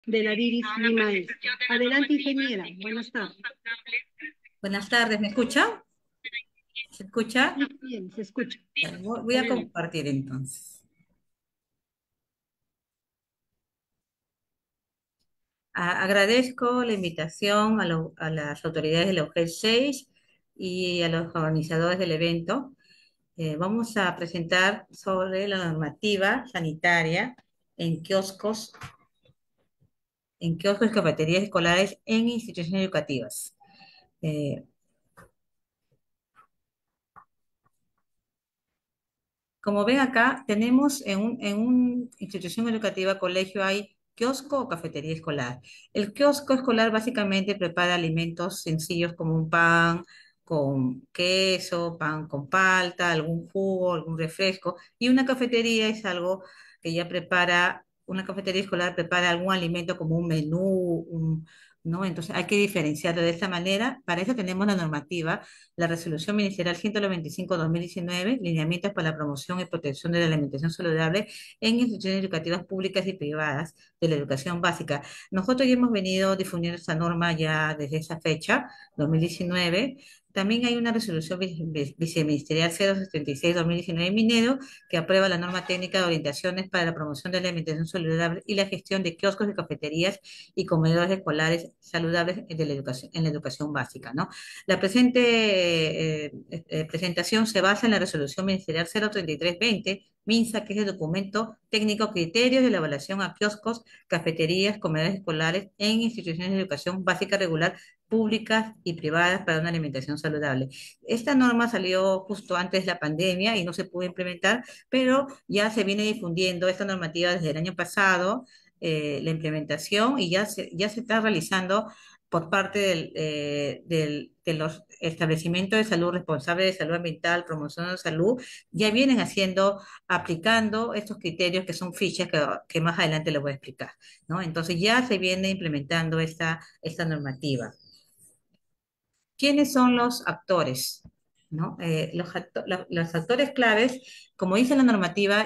de la Divis Limaes. Adelante, ingeniera. Buenas tardes. Buenas tardes, ¿me escucha? ¿Se escucha? Sí, bien, se escucha. Ya, voy a Adelante. compartir entonces. Agradezco la invitación a las autoridades de la UGEL 6 y a los organizadores del evento. Vamos a presentar sobre la normativa sanitaria en kioscos, en kioscos y cafeterías escolares en instituciones educativas. Eh, Como ven acá, tenemos en una institución educativa, colegio, hay kiosco o cafetería escolar. El kiosco escolar básicamente prepara alimentos sencillos como un pan con queso, pan con palta, algún jugo, algún refresco. Y una cafetería es algo que ya prepara, una cafetería escolar prepara algún alimento como un menú, ¿no? Entonces hay que diferenciarlo de esta manera. Para eso tenemos la normativa, la Resolución Ministerial 195/2019, lineamientos para la promoción y protección de la alimentación saludable en instituciones educativas públicas y privadas de la educación básica. Nosotros ya hemos venido difundiendo esta norma ya desde esa fecha, 2019. También hay una resolución viceministerial 076/2019 Minero que aprueba la norma técnica de orientaciones para la promoción de la alimentación saludable y la gestión de kioscos y cafeterías y comedores escolares saludables en la educación básica, ¿no? La presente presentación se basa en la Resolución Ministerial 03320, MINSA, que es el documento técnico criterios de la evaluación a kioscos, cafeterías, comedores escolares en instituciones de educación básica regular públicas y privadas para una alimentación saludable. Esta norma salió justo antes de la pandemia y no se pudo implementar, pero ya se viene difundiendo esta normativa desde el año pasado, la implementación, y ya se está realizando por parte de los establecimientos de salud responsables de salud ambiental, promoción de salud, ya vienen aplicando estos criterios que son fichas que más adelante les voy a explicar, ¿no? Entonces ya se viene implementando esta normativa. ¿Quiénes son los actores? ¿No? Los actores claves, como dice la normativa,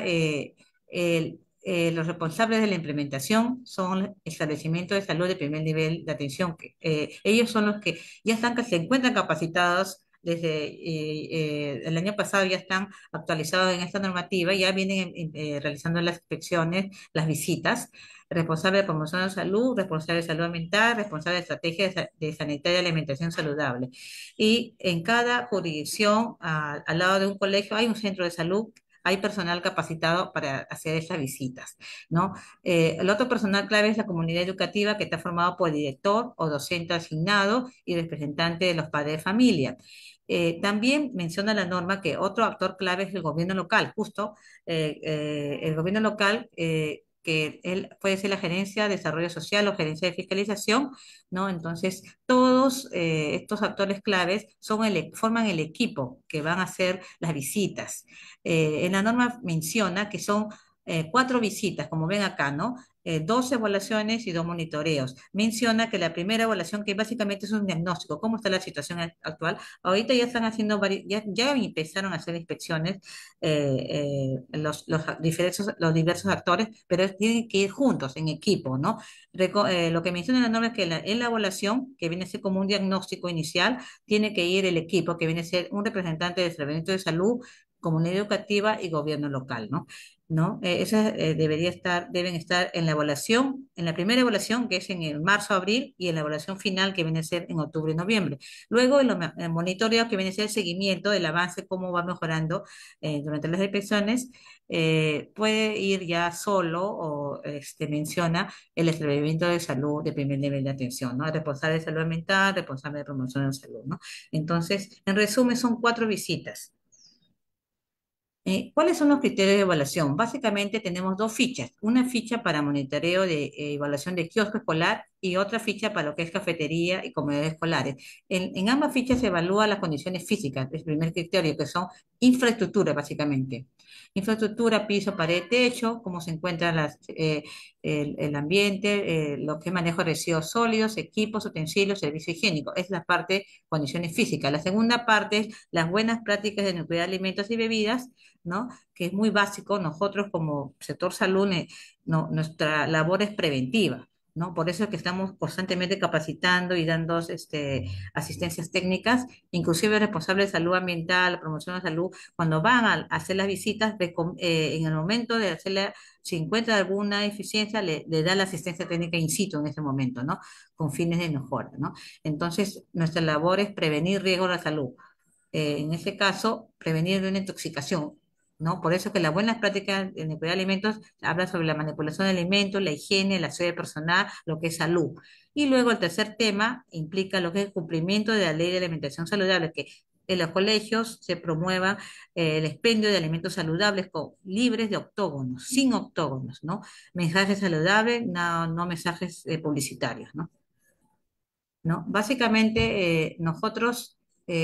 los responsables de la implementación son establecimientos de salud de primer nivel de atención. Ellos son los que se encuentran capacitados desde el año pasado, ya están actualizados en esta normativa, ya vienen realizando las inspecciones, las visitas. Responsable de promoción de salud, responsable de salud ambiental, responsable de estrategia de sanitaria y alimentación saludable. Y en cada jurisdicción, al lado de un colegio, hay un centro de salud, hay personal capacitado para hacer estas visitas, ¿no? El otro personal clave es la comunidad educativa, que está formado por el director o docente asignado y representante de los padres de familia. También menciona la norma que otro actor clave es el gobierno local, justo el gobierno local, que él puede ser la gerencia de desarrollo social o gerencia de fiscalización, ¿no? Entonces, todos estos actores claves forman el equipo que van a hacer las visitas. En la norma menciona que son cuatro visitas, como ven acá, ¿no? Dos evaluaciones y dos monitoreos. Menciona que la primera evaluación, que básicamente es un diagnóstico, cómo está la situación actual. Ahorita ya están haciendo, ya empezaron a hacer inspecciones los diversos actores, pero tienen que ir juntos, en equipo, ¿no? Lo que menciona la norma es que en la evaluación, que viene a ser como un diagnóstico inicial, tiene que ir el equipo, que viene a ser un representante del Servicio de Salud, comunidad educativa y gobierno local, ¿no? ¿No? Esas deben estar en la evaluación, en la primera evaluación, que es en el marzo-abril, y en la evaluación final, que viene a ser en octubre y noviembre. Luego, el monitoreo, que viene a ser el seguimiento del avance, cómo va mejorando durante las inspecciones, puede ir ya solo o menciona el establecimiento de salud de primer nivel de atención, ¿no? Responsable de salud mental, responsable de promoción de salud, ¿no? Entonces, en resumen, son cuatro visitas. ¿Cuáles son los criterios de evaluación? Básicamente tenemos dos fichas, una ficha para monitoreo de evaluación de kiosco escolar y otra ficha para lo que es cafetería y comedores escolares. En ambas fichas se evalúan las condiciones físicas, el primer criterio, que son infraestructura, básicamente. Infraestructura, piso, pared, techo, cómo se encuentra el ambiente, lo que es manejo de residuos sólidos, equipos, utensilios, servicio higiénico. Es la parte condiciones físicas. La segunda parte es las buenas prácticas de inocuidad de alimentos y bebidas, ¿no? Que es muy básico. Nosotros como sector salud, nuestra labor es preventiva. ¿no? Por eso es que estamos constantemente capacitando y dando asistencias técnicas, inclusive el responsable de salud ambiental, promoción de salud, cuando van a hacer las visitas, en el momento de hacerla, si encuentra alguna deficiencia, le da la asistencia técnica in situ en ese momento, ¿no? Con fines de mejora, ¿no? Entonces, nuestra labor es prevenir riesgos a la salud. En ese caso, prevenir de una intoxicación, ¿no? Por eso que las buenas prácticas en el cuidado de alimentos habla sobre la manipulación de alimentos, la higiene, la aseo personal, lo que es salud. Y luego el tercer tema implica lo que es el cumplimiento de la ley de alimentación saludable, que en los colegios se promueva el expendio de alimentos saludables libres de octógonos, sin octógonos, ¿no? Mensajes saludables, no, no mensajes publicitarios, ¿no? ¿No? Básicamente, nosotros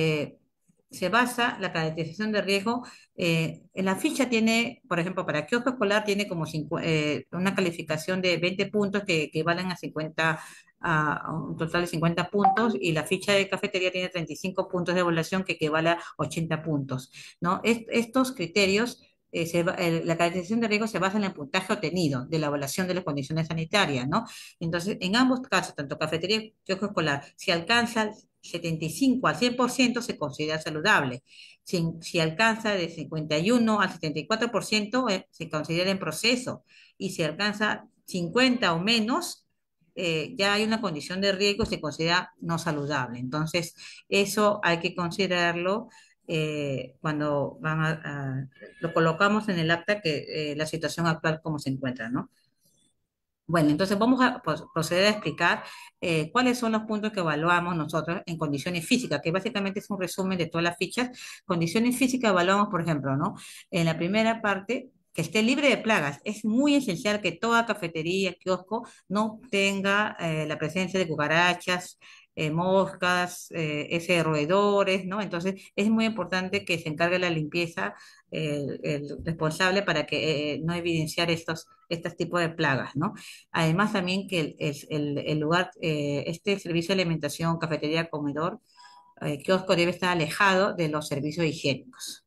se basa la caracterización de riesgo. En la ficha tiene, por ejemplo, para kiosco escolar tiene como una calificación de 20 puntos que equivalen a 50, a un total de 50 puntos, y la ficha de cafetería tiene 35 puntos de evaluación que equivale a 80 puntos, ¿no? Estos criterios, la caracterización de riesgo se basa en el puntaje obtenido de la evaluación de las condiciones sanitarias, ¿no? Entonces, en ambos casos, tanto cafetería y kiosco escolar, si alcanza el 75 al 100% se considera saludable. Si alcanza de 51 al 74%, se considera en proceso. Y si alcanza 50 o menos, ya hay una condición de riesgo y se considera no saludable. Entonces, eso hay que considerarlo cuando lo colocamos en el acta, que la situación actual como se encuentra, ¿no? Bueno, entonces vamos a proceder a explicar cuáles son los puntos que evaluamos nosotros en condiciones físicas, que básicamente es un resumen de todas las fichas. Condiciones físicas evaluamos, por ejemplo, ¿no? En la primera parte, que esté libre de plagas. Es muy esencial que toda cafetería, kiosco, no tenga la presencia de cucarachas, moscas, ese roedores, ¿no? Entonces es muy importante que se encargue la limpieza, el responsable, para que no evidenciar estos tipos de plagas, ¿no? Además, también que el lugar, este servicio de alimentación, cafetería, comedor, kiosco, debe estar alejado de los servicios higiénicos.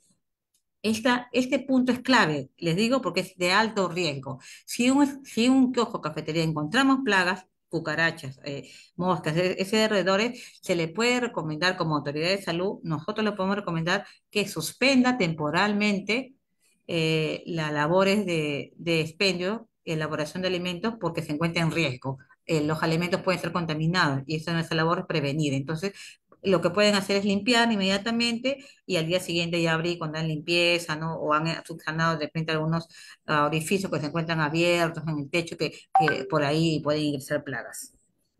Este punto es clave, les digo, porque es de alto riesgo. Si un kiosco o cafetería encontramos plagas, cucarachas, moscas, ese de roedores, se le puede recomendar como autoridad de salud, nosotros le podemos recomendar que suspenda temporalmente las labores de expendio, elaboración de alimentos, porque se encuentra en riesgo. Los alimentos pueden ser contaminados y esa nuestra labor es prevenir. Entonces, lo que pueden hacer es limpiar inmediatamente y al día siguiente ya abrir cuando dan limpieza, ¿no? O han subsanado de repente algunos orificios que se encuentran abiertos en el techo, que por ahí pueden ingresar plagas.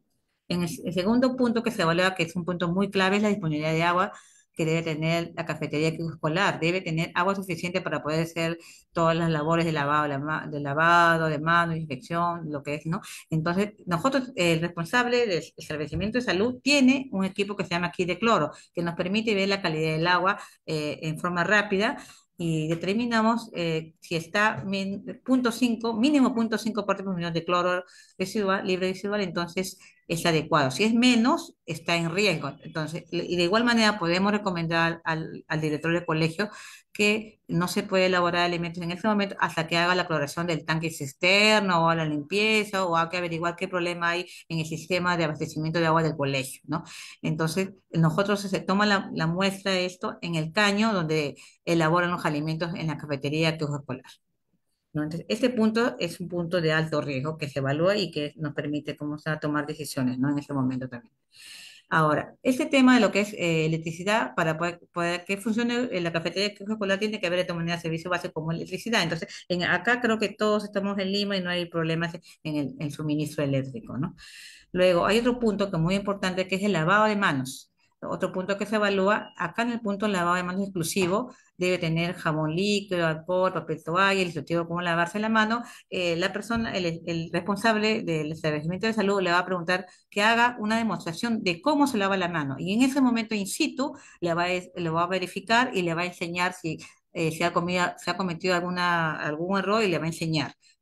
El segundo punto que se evalúa, que es un punto muy clave, es la disponibilidad de agua que debe tener la cafetería escolar. Debe tener agua suficiente para poder hacer todas las labores de lavado, de lavado, de mano, inspección, lo que es, ¿no? Entonces, nosotros, el responsable del establecimiento de salud, tiene un equipo que se llama Kit de cloro, que nos permite ver la calidad del agua en forma rápida, y determinamos si está punto 5, mínimo 0,5 partes por millón de cloro residual, libre residual, entonces es adecuado. Si es menos, está en riesgo. Entonces, y de igual manera podemos recomendar al director del colegio que no se puede elaborar alimentos en ese momento hasta que haga la cloración del tanque cisterno o la limpieza, o hay que averiguar qué problema hay en el sistema de abastecimiento de agua del colegio, ¿no? Entonces, nosotros se toma la muestra de esto en el caño donde elaboran los alimentos en la cafetería que es escolar, ¿no? Entonces, este punto es un punto de alto riesgo que se evalúa y que nos permite, como sea, tomar decisiones, ¿no? En este momento también. Ahora, este tema de lo que es electricidad, para poder que funcione la cafetería escolar, tiene que haber de todas maneras servicio base como electricidad. Entonces, acá creo que todos estamos en Lima y no hay problemas en el suministro eléctrico, ¿no? Luego, hay otro punto que es muy importante, que es el lavado de manos. Otro punto que se evalúa, acá en el punto del lavado de manos exclusivo, debe tener jabón líquido, alcohol, papel toalla, el instructivo cómo lavarse la mano. La persona, el responsable del establecimiento de salud le va a preguntar que haga una demostración de cómo se lava la mano. Y en ese momento, in situ, le va a verificar y le va a enseñar si se ha cometido algún error, y le va a enseñar.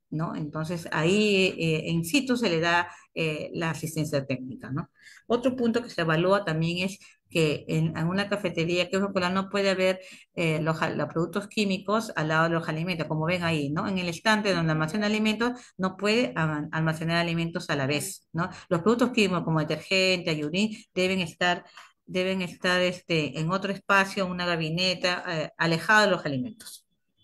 ¿no? Entonces ahí in situ se le da la asistencia técnica, ¿no? Otro punto que se evalúa también es que en una cafetería que escolar no puede haber los productos químicos al lado de los alimentos, como ven ahí, ¿no? En el estante donde almacena alimentos no puede almacenar alimentos a la vez, ¿no? Los productos químicos como detergente, ayudín, deben estar en otro espacio, una gabineta, alejado de los alimentos.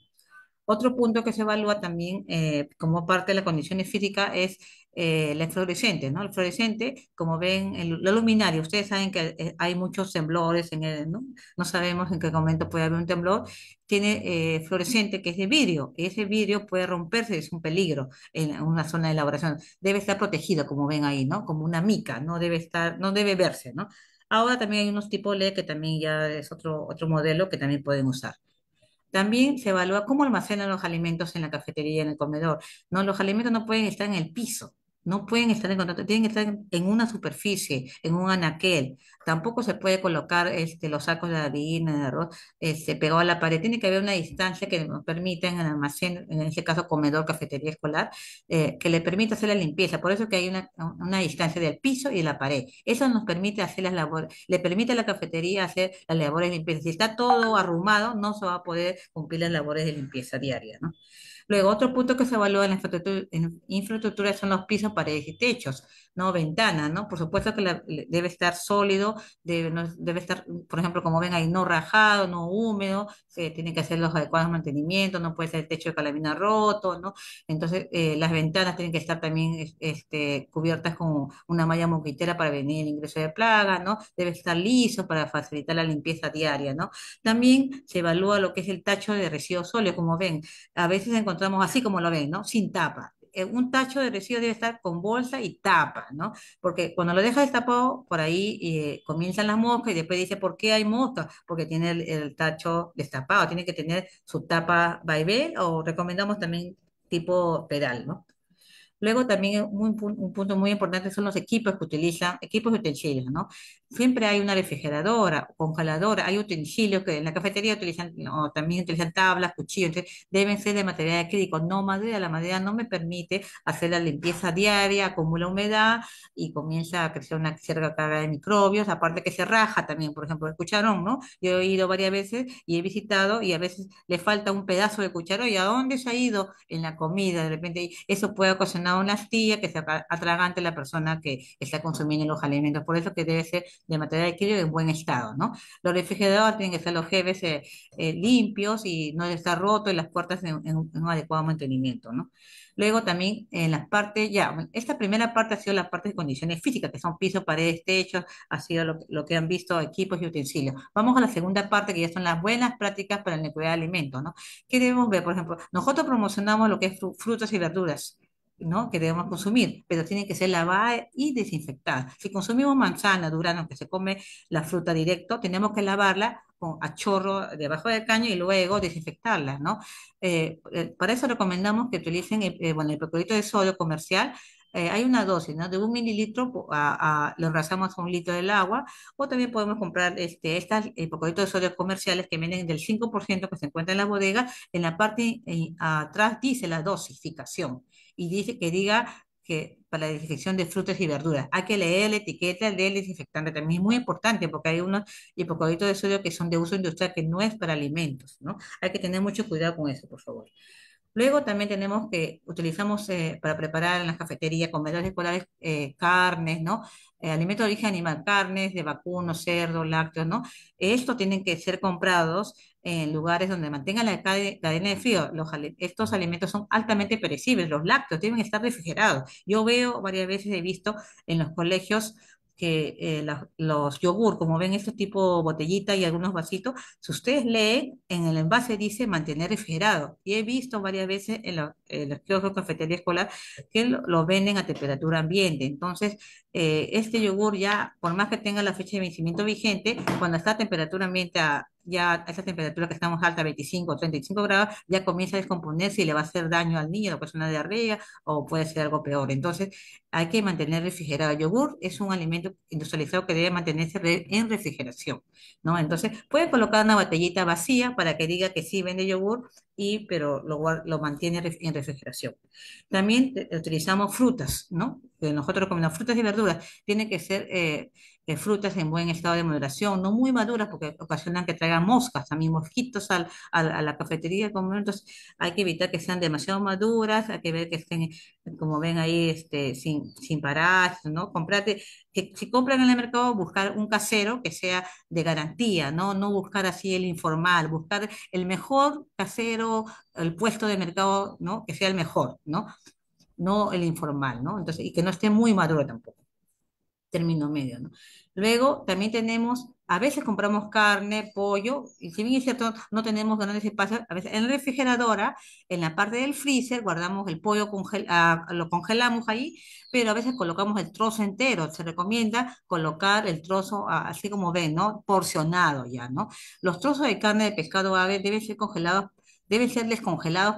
Otro punto que se evalúa también como parte de las condiciones físicas es la fluorescente, ¿no? El fluorescente, como ven, la luminaria, ustedes saben que hay muchos temblores en el, ¿no? No sabemos en qué momento puede haber un temblor. Tiene fluorescente que es de vidrio, y ese vidrio puede romperse, es un peligro en una zona de elaboración. Debe estar protegido, como ven ahí, ¿no? Como una mica, no debe estar, no debe verse, ¿no? Ahora también hay unos tipos LED que también ya es otro modelo que también pueden usar. También se evalúa cómo almacenan los alimentos en la cafetería, en el comedor. No, los alimentos no pueden estar en el piso, no pueden estar en contacto, tienen que estar en una superficie, en un anaquel. Tampoco se puede colocar los sacos de harina, de arroz, pegado a la pared. Tiene que haber una distancia que nos permita en el almacén, en este caso comedor, cafetería escolar, que le permita hacer la limpieza. Por eso que hay una distancia del piso y de la pared. Eso nos permite hacer las labores, le permite a la cafetería hacer las labores de limpieza. Si está todo arrumado, no se va a poder cumplir las labores de limpieza diaria, ¿no? Luego, otro punto que se evalúa en infraestructura son los pisos, paredes y techos, ¿no? Ventanas, ¿no? Por supuesto que debe estar sólido, debe estar, por ejemplo, como ven ahí, no rajado, no húmedo, se tiene que hacer los adecuados mantenimientos, no puede ser el techo de calamina roto, ¿no? Entonces, las ventanas tienen que estar también cubiertas con una malla moquitera para prevenir el ingreso de plagas, ¿no? Debe estar liso para facilitar la limpieza diaria, ¿no? También se evalúa lo que es el tacho de residuos sólidos, como ven, a veces encontramos así como lo ven, ¿no? Sin tapa. Un tacho de residuos debe estar con bolsa y tapa, ¿no? Porque cuando lo deja destapado, por ahí comienzan las moscas y después dice, ¿por qué hay moscas? Porque tiene el tacho destapado, tiene que tener su tapa vaivén o recomendamos también tipo pedal, ¿no? Luego también un punto muy importante son los equipos que utilizan, equipos y utensilios, ¿no? Siempre hay una refrigeradora, congeladora, hay utensilios que en la cafetería utilizan, o también utilizan tablas, cuchillos, entonces deben ser de material acrílico, no madera. La madera no me permite hacer la limpieza diaria, acumula humedad y comienza a crecer una cierta carga de microbios, aparte que se raja también, por ejemplo, el cucharón, ¿no? Yo he ido varias veces y he visitado y a veces le falta un pedazo de cucharón y ¿a dónde se ha ido? En la comida, de repente eso puede ocasionar una astilla que se atragante a la persona que está consumiendo los alimentos. Por eso que debe ser de material de equilibrio en buen estado, ¿no? Los refrigeradores tienen que ser los GBs limpios y no debe estar roto y las puertas en un adecuado mantenimiento, ¿no? Luego también en las partes, ya, esta primera parte ha sido la parte de condiciones físicas, que son pisos, paredes, techos, ha sido lo que han visto equipos y utensilios. Vamos a la segunda parte, que ya son las buenas prácticas para la inocuidad de alimentos, ¿no? ¿Qué debemos ver? Por ejemplo, nosotros promocionamos lo que es frutas y verduras, ¿no? Que debemos consumir, pero tienen que ser lavadas y desinfectadas. Si consumimos manzana, durazno, que se come la fruta directo, tenemos que lavarla a chorro debajo del caño y luego desinfectarla, ¿no? Para eso recomendamos que utilicen bueno, el hipoclorito de sodio comercial. Hay una dosis, ¿no? De 1 mililitro, lo rasamos a 1 litro del agua, o también podemos comprar estas hipoclorito de sodio comerciales que vienen del 5% que se encuentra en la bodega. En la parte atrás dice la dosificación y dice que diga que para la desinfección de frutas y verduras. Hay que leer la etiqueta del desinfectante, también es muy importante porque hay unos hipoclorito de sodio que son de uso industrial que no es para alimentos, ¿no? Hay que tener mucho cuidado con eso, por favor. Luego también tenemos que utilizamos para preparar en las cafeterías, comedores escolares, carnes, ¿no? Alimentos de origen animal, carnes de vacuno, cerdo, lácteos, ¿no? Estos tienen que ser comprados en lugares donde mantengan la cadena de frío. Estos alimentos son altamente perecibles, los lácteos deben estar refrigerados. Yo veo varias veces, he visto en los colegios que los yogur, como ven, estos tipo botellita y algunos vasitos, si ustedes leen, en el envase dice mantener refrigerado. Y he visto varias veces en los kioscos de cafetería escolar que lo venden a temperatura ambiente. Entonces, este yogur ya, por más que tenga la fecha de vencimiento vigente, cuando está a temperatura ambiente ya a esa temperatura que estamos alta, 25 o 35 grados, ya comienza a descomponerse y le va a hacer daño al niño, puede ser una diarrea o puede ser algo peor. Entonces, hay que mantener refrigerado. El yogur es un alimento industrializado que debe mantenerse en refrigeración, ¿no? Entonces, puede colocar una botellita vacía para que diga que sí vende yogur, pero lo mantiene en refrigeración. También utilizamos frutas, ¿no? Que nosotros comemos frutas y verduras. Tienen que ser frutas en buen estado de maduración, no muy maduras porque ocasionan que traigan moscas, también mosquitos a la cafetería. Entonces hay que evitar que sean demasiado maduras, hay que ver que estén, como ven ahí, sin parásitos, ¿no? Comprate, que si compran en el mercado, buscar un casero que sea de garantía, ¿no? No buscar así el informal, buscar el mejor casero, el puesto de mercado, ¿no? Que sea el mejor, ¿no? No el informal, ¿no? Entonces, y que no esté muy maduro tampoco, término medio, ¿no? Luego también tenemos, a veces compramos carne, pollo, y si bien es cierto, no tenemos grandes espacios, a veces en la refrigeradora, en la parte del freezer, guardamos el pollo, lo congelamos ahí, pero a veces colocamos el trozo entero. Se recomienda colocar el trozo, así como ven, ¿no? Porcionado ya, ¿no? Los trozos de carne de pescado ave deben ser congelados. Deben ser descongelados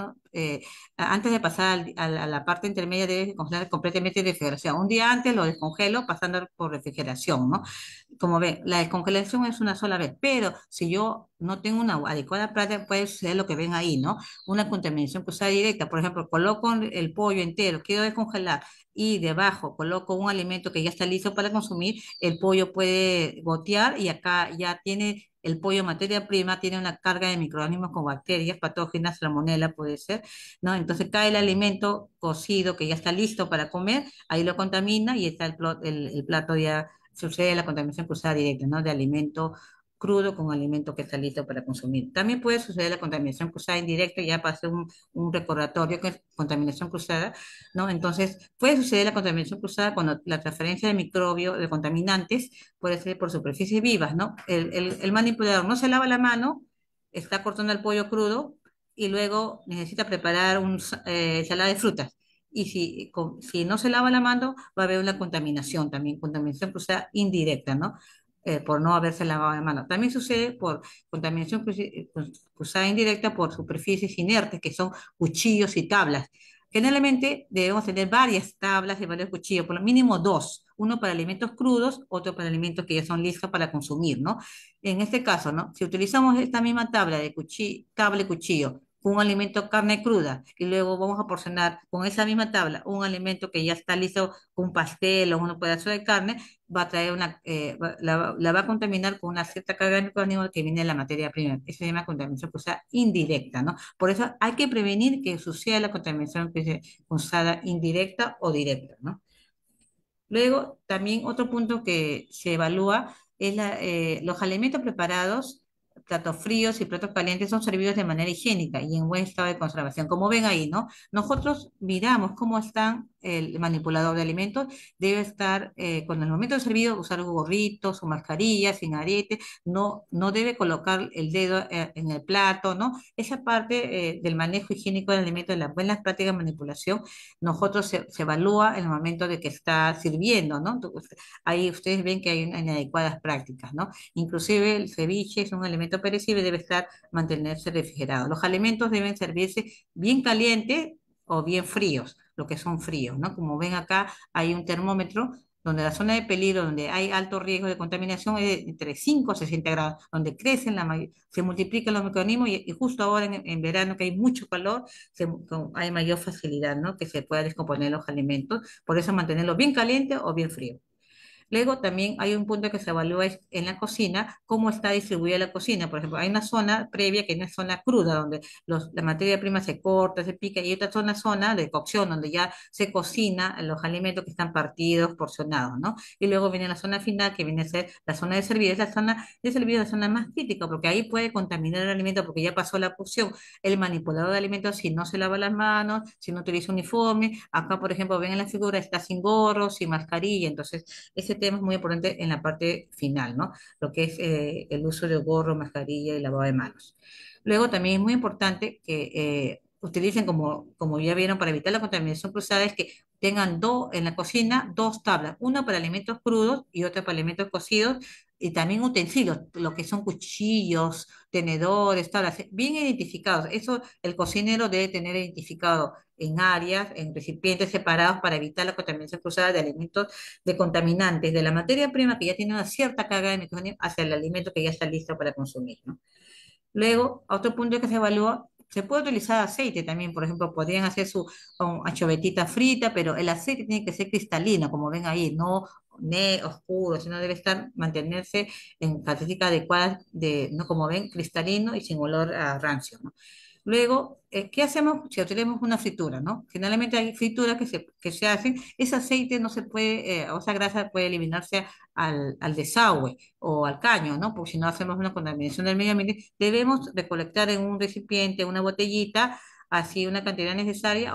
antes de pasar a la parte intermedia, debe congelar completamente de refrigeración. Un día antes lo descongelo pasando por refrigeración, ¿no? Como ven, la descongelación es una sola vez, pero si yo no tengo una adecuada práctica, puede ser lo que ven ahí, ¿no? Una contaminación cruzada directa. Por ejemplo, coloco el pollo entero, quiero descongelar y debajo coloco un alimento que ya está listo para consumir, el pollo puede gotear y acá ya tiene el pollo materia prima, tiene una carga de microorganismos con bacterias, patógenas, salmonela puede ser, ¿no? Entonces cae el alimento cocido que ya está listo para comer, ahí lo contamina y está el plato ya, sucede la contaminación cruzada directa, ¿no? De alimento crudo con alimento que está listo para consumir. También puede suceder la contaminación cruzada indirecta, ya pasé un recordatorio que es contaminación cruzada, ¿no? Entonces, puede suceder la contaminación cruzada cuando la transferencia de microbios, de contaminantes, puede ser por superficies vivas, ¿no? El manipulador no se lava la mano, está cortando el pollo crudo, y luego necesita preparar ensalada de frutas. Y si no se lava la mano, va a haber una contaminación también, contaminación cruzada indirecta, ¿no? Por no haberse lavado la mano. También sucede por contaminación cruzada indirecta por superficies inertes, que son cuchillos y tablas. Generalmente debemos tener varias tablas y varios cuchillos, por lo mínimo dos, uno para alimentos crudos, otro para alimentos que ya son listos para consumir, ¿no? En este caso, ¿no? Si utilizamos esta misma tabla de tabla y cuchillo, un alimento carne cruda, y luego vamos a porcionar con esa misma tabla un alimento que ya está listo, un pastel o un pedazo de carne, va a traer la va a contaminar con una cierta carga de microorganismos que viene de la materia prima. Eso se llama contaminación cruzada indirecta, ¿no? Por eso hay que prevenir que suceda la contaminación cruzada indirecta o directa, ¿no? Luego, también otro punto que se evalúa es los alimentos preparados, platos fríos y platos calientes son servidos de manera higiénica y en buen estado de conservación. Como ven ahí, ¿no? Nosotros miramos cómo está el manipulador de alimentos. Debe estar, con el momento de servido, usar un gorrito, su mascarilla, sin arete. No debe colocar el dedo en el plato, ¿no? Esa parte del manejo higiénico del alimento, de las buenas prácticas de manipulación, nosotros se evalúa en el momento de que está sirviendo, ¿no? Ahí ustedes ven que hay inadecuadas prácticas, ¿no? Inclusive el ceviche es un alimento perecible, debe mantenerse refrigerado. Los alimentos deben servirse bien calientes o bien fríos, lo que son fríos, ¿no? Como ven acá, hay un termómetro donde la zona de peligro, donde hay alto riesgo de contaminación, es de entre 5 a 60 grados, donde se multiplican los microorganismos y justo ahora en verano que hay mucho calor, hay mayor facilidad, ¿no? Que se pueda descomponer los alimentos, por eso mantenerlos bien calientes o bien fríos. Luego también hay un punto que se evalúa en la cocina, cómo está distribuida la cocina. Por ejemplo, hay una zona previa que es una zona cruda, donde la materia prima se corta, se pica, y otra zona de cocción, donde ya se cocina los alimentos que están partidos, porcionados, ¿no? Y luego viene la zona final, que viene a ser la zona de servir. Esa zona de servir es la zona más crítica, porque ahí puede contaminar el alimento, porque ya pasó la cocción. El manipulador de alimentos, si no se lava las manos, si no utiliza uniforme, acá, por ejemplo, ven en la figura, está sin gorro, sin mascarilla, entonces ese tema es muy importante en la parte final, ¿no? Lo que es el uso de gorro, mascarilla y lavado de manos. Luego también es muy importante que utilicen, como ya vieron, para evitar la contaminación cruzada, es que tengan en la cocina dos tablas, una para alimentos crudos y otra para alimentos cocidos, y también utensilios, lo que son cuchillos, tenedores, tablas, bien identificados. Eso el cocinero debe tener identificado en áreas, en recipientes separados para evitar la contaminación cruzada de alimentos, de contaminantes, de la materia prima que ya tiene una cierta carga de microorganismos hacia el alimento que ya está listo para consumir, ¿no? Luego, otro punto que se evalúa, se puede utilizar aceite también, por ejemplo, podrían hacer su anchovetita frita, pero el aceite tiene que ser cristalino, como ven ahí, no oscuro, sino debe mantenerse en características adecuadas de, no como ven, cristalino y sin olor a rancio, ¿no? Luego, ¿qué hacemos si tenemos una fritura, no? Generalmente hay frituras que se hacen, ese aceite no se puede, o esa grasa puede eliminarse al desagüe o al caño, ¿no? Porque si no hacemos una contaminación del medio ambiente, debemos recolectar en un recipiente, una botellita, así una cantidad necesaria,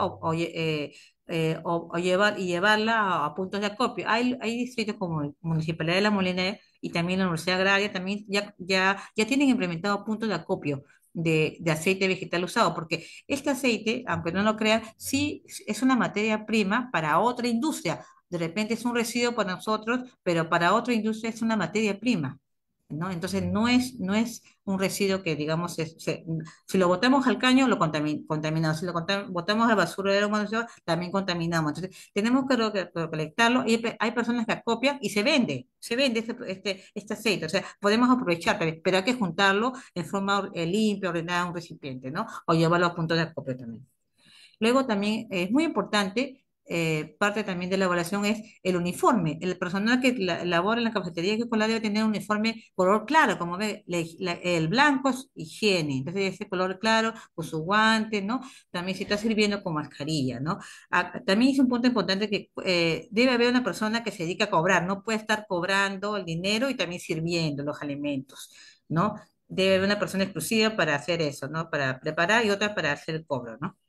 o llevarla a puntos de acopio. Hay distritos como el Municipalidad de La Molina y también la Universidad Agraria, también ya tienen implementado puntos de acopio de aceite vegetal usado, porque este aceite, aunque no lo crean, sí es una materia prima para otra industria. De repente es un residuo para nosotros, pero para otra industria es una materia prima, ¿no? Entonces no es un residuo que, digamos, si lo botamos al caño, lo contaminamos. Si lo botamos al basurero, también contaminamos. Entonces tenemos que recolectarlo y hay personas que acopian y se vende este aceite. O sea, podemos aprovechar, pero hay que juntarlo en forma limpia, ordenada en un recipiente, ¿no? O llevarlo a punto de acopio también. Luego también es muy importante, parte también de la evaluación es el uniforme. El personal que labora en la cafetería escolar debe tener un uniforme color claro, como ve, el blanco es higiene, entonces ese color claro, con su guante, ¿no? También si está sirviendo con mascarilla, ¿no? También es un punto importante que debe haber una persona que se dedica a cobrar, no puede estar cobrando el dinero y también sirviendo los alimentos, ¿no? Debe haber una persona exclusiva para hacer eso, ¿no? Para preparar y otra para hacer el cobro, ¿no?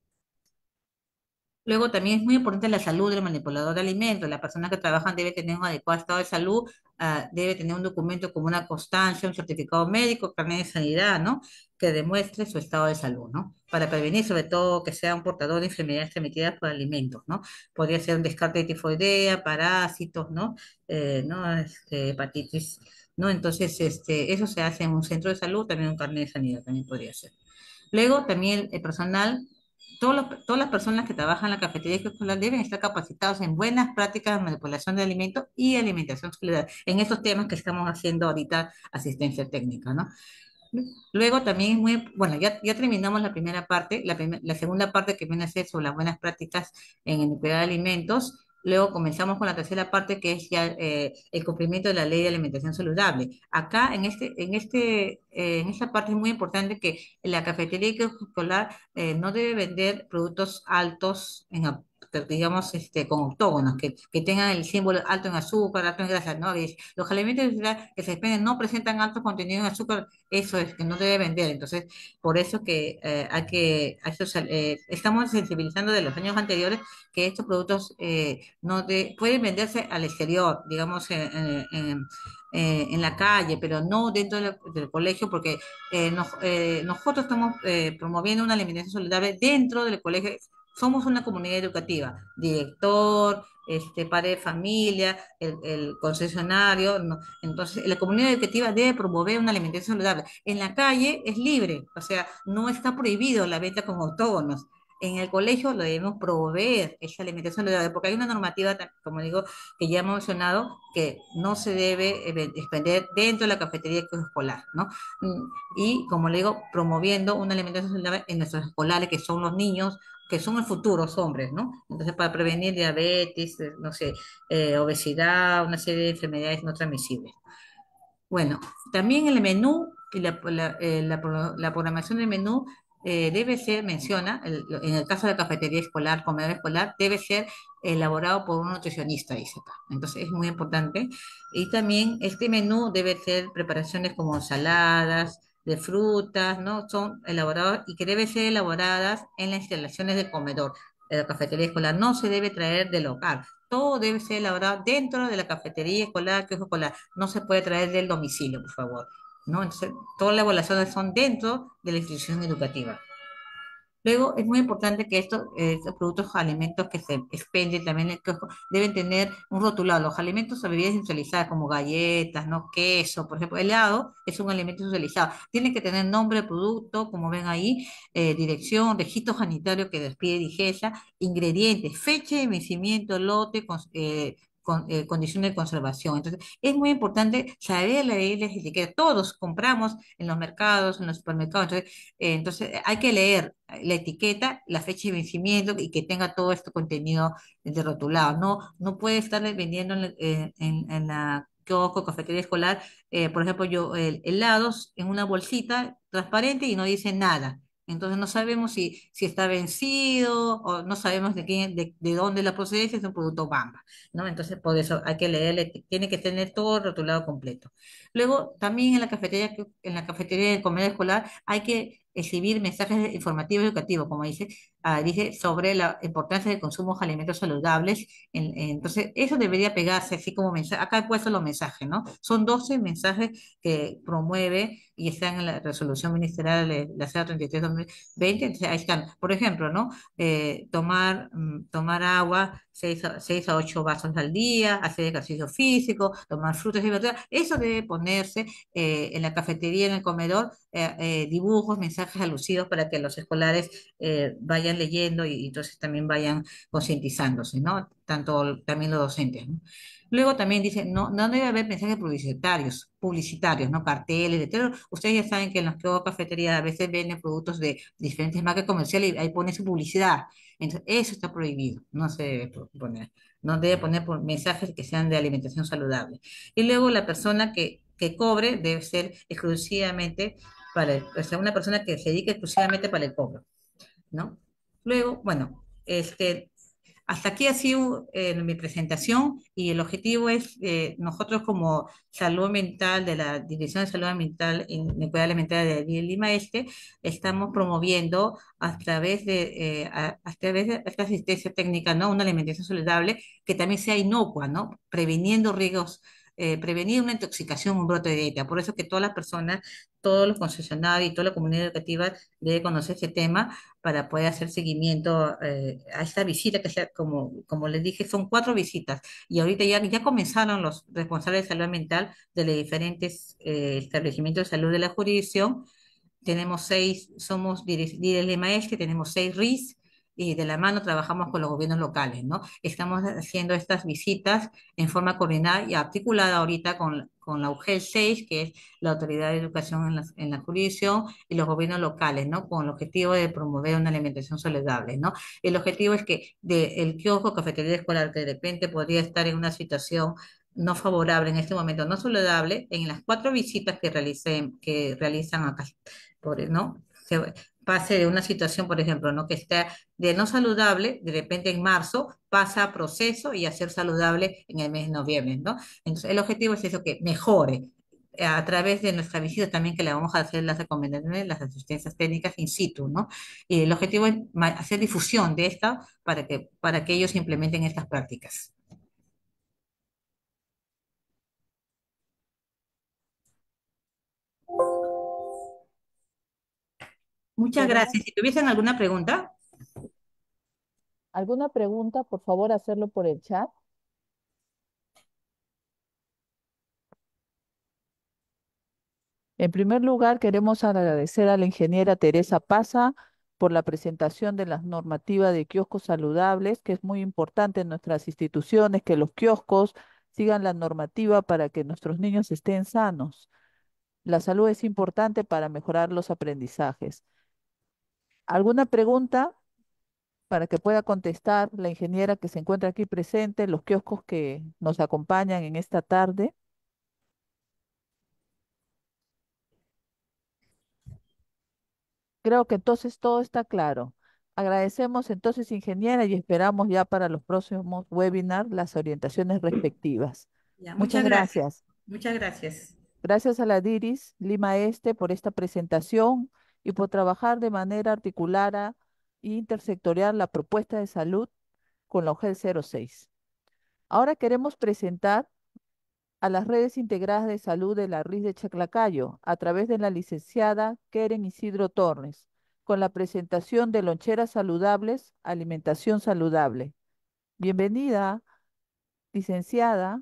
Luego también es muy importante la salud del manipulador de alimentos. Las personas que trabajan debe tener un adecuado estado de salud, debe tener un documento como una constancia, un certificado médico, carnet de sanidad, ¿no? Que demuestre su estado de salud, ¿no? Para prevenir, sobre todo, que sea un portador de enfermedades transmitidas por alimentos, ¿no? Podría ser un descarte de tifoidea, parásitos, ¿no? Hepatitis, ¿no? Entonces, eso se hace en un centro de salud, también un carnet de sanidad también podría ser. Luego, también el personal, todas las personas que trabajan en la cafetería escolar deben estar capacitados en buenas prácticas de manipulación de alimentos y alimentación saludable, en estos temas que estamos haciendo ahorita, asistencia técnica, ¿no? Luego también es muy, bueno, ya terminamos la primera parte, la segunda parte que viene a ser sobre las buenas prácticas en iniquidad de alimentos. Luego comenzamos con la tercera parte que es ya el cumplimiento de la ley de alimentación saludable. Acá en esta parte es muy importante que la cafetería escolar no debe vender productos altos digamos, con octógonos, que tengan el símbolo alto en azúcar, alto en grasa, ¿no? Los alimentos que se expenden no presentan altos contenidos en azúcar, eso es que no debe vender. Entonces, por eso que estamos sensibilizando de los años anteriores que estos productos pueden venderse al exterior, digamos, en la calle, pero no dentro del colegio, porque nosotros estamos promoviendo una alimentación saludable dentro del colegio. Somos una comunidad educativa, director, padre de familia, el concesionario, ¿no? Entonces, la comunidad educativa debe promover una alimentación saludable. En la calle es libre, o sea, no está prohibido la venta con autógonos. En el colegio lo debemos proveer esa alimentación saludable, porque hay una normativa, como digo, que ya hemos mencionado, que no se debe expender dentro de la cafetería escolar, ¿no? Y, como le digo, promoviendo una alimentación saludable en nuestros escolares, que son los niños, que son el futuro, los hombres, ¿no? Entonces, para prevenir diabetes, no sé, obesidad, una serie de enfermedades no transmisibles. Bueno, también el menú y la programación del menú debe ser, en el caso de la cafetería escolar, comedor escolar, debe ser elaborado por un nutricionista, dice acá. Entonces es muy importante. Y también este menú debe ser preparaciones como ensaladas, de frutas, ¿no? Son elaboradas y que deben ser elaboradas en las instalaciones del comedor. De la cafetería escolar no se debe traer del hogar. Todo debe ser elaborado dentro de la cafetería escolar, que es escolar. No se puede traer del domicilio, por favor, ¿no? Entonces, todas las evaluaciones son dentro de la institución educativa. Luego, es muy importante que estos productos, alimentos que se expenden también en el kiosco, deben tener un rotulado. Los alimentos o bebidas industrializadas, como galletas, ¿no? Queso, por ejemplo, helado es un alimento industrializado. Tiene que tener nombre de producto, como ven ahí, dirección, registro sanitario que despide Digesa, ingredientes, fecha de vencimiento, lote, condiciones de conservación. Entonces, es muy importante saber leer las etiquetas. Todos compramos en los mercados, en los supermercados. Entonces, hay que leer la etiqueta, la fecha de vencimiento y que tenga todo este contenido de rotulado. No puede estar vendiendo en la kiosco, cafetería escolar, por ejemplo, helados en una bolsita transparente y no dice nada. Entonces no sabemos si está vencido o no sabemos de dónde la procedencia, es un producto Bamba, ¿no? Entonces por eso hay que leerle, tiene que tener todo el rotulado completo. Luego, también en la cafetería de comedor escolar hay que exhibir mensajes informativos y educativos, como dice sobre la importancia del consumo de alimentos saludables. Entonces, eso debería pegarse así como mensaje. Acá he puesto los mensajes, ¿no? Son 12 mensajes que promueve y están en la resolución ministerial de la 033/2020. Entonces, ahí están. Por ejemplo, ¿no? Tomar agua 6 a 8 vasos al día, hacer ejercicio físico, tomar frutas y verduras. Eso debe ponerse en la cafetería, en el comedor, dibujos, mensajes alusivos para que los escolares vayan leyendo y entonces también vayan concientizándose, ¿no? Tanto también los docentes, ¿no? Luego también dice, no debe haber mensajes publicitarios, ¿no? Carteles, letreros. Ustedes ya saben que en los kioscos cafeterías a veces venden productos de diferentes marcas comerciales y ahí pone su publicidad. Entonces, eso está prohibido, no se debe poner. No debe poner mensajes que sean de alimentación saludable. Y luego la persona que cobre debe ser exclusivamente o sea, una persona que se dedique exclusivamente para el cobro, ¿no? Luego, bueno, hasta aquí ha sido mi presentación y el objetivo es, nosotros como salud mental de la Dirección de Salud Mental y Cuidado Alimentaria de Lima Este, estamos promoviendo a través de esta asistencia técnica, ¿no? Una alimentación saludable que también sea inocua, ¿no? Previniendo riesgos. Prevenir una intoxicación, un brote de dieta. Por eso que todas las personas, todos los concesionarios y toda la comunidad educativa debe conocer este tema para poder hacer seguimiento a esta visita que sea, como les dije, son 4 visitas y ahorita ya comenzaron los responsables de salud mental de los diferentes establecimientos de salud de la jurisdicción. Tenemos 6, somos líderes de maestre, tenemos 6 RIS y de la mano trabajamos con los gobiernos locales, ¿no? Estamos haciendo estas visitas en forma coordinada y articulada ahorita con la UGEL 6, que es la Autoridad de Educación en la jurisdicción, y los gobiernos locales, ¿no? Con el objetivo de promover una alimentación saludable, ¿no? El objetivo es que el kiosco, cafetería escolar, que de repente podría estar en una situación no favorable en este momento, no saludable, en las 4 visitas que realizan acá ¿no? Pase de una situación, por ejemplo, ¿no? Que está de no saludable, de repente en marzo pasa a proceso y a ser saludable en el mes de noviembre, ¿no? Entonces, el objetivo es eso, que mejore a través de nuestra visita también que le vamos a hacer las recomendaciones, las asistencias técnicas in situ, ¿no? Y el objetivo es hacer difusión de esta para que ellos implementen estas prácticas. Muchas ¿Tenemos gracias. Si tuviesen alguna pregunta. alguna pregunta? Por favor, hacerlo por el chat. En primer lugar, queremos agradecer a la ingeniera Teresa Paza por la presentación de las normativas de kioscos saludables, que es muy importante en nuestras instituciones, que los kioscos sigan la normativa para que nuestros niños estén sanos. La salud es importante para mejorar los aprendizajes. ¿Alguna pregunta para que pueda contestar la ingeniera que se encuentra aquí presente, los kioscos que nos acompañan en esta tarde? Creo que entonces todo está claro. Agradecemos entonces, ingeniera, y esperamos ya para los próximos webinars las orientaciones respectivas. Ya, Muchas muchas gracias. gracias. Muchas gracias. Gracias a la DIRIS Lima Este por esta presentación y por trabajar de manera articulada e intersectorial la propuesta de salud con la OGEL 06. Ahora queremos presentar a las redes integradas de salud de la RIS de Chaclacayo a través de la licenciada Keren Isidro Torres, con la presentación de loncheras saludables, alimentación saludable. Bienvenida, licenciada.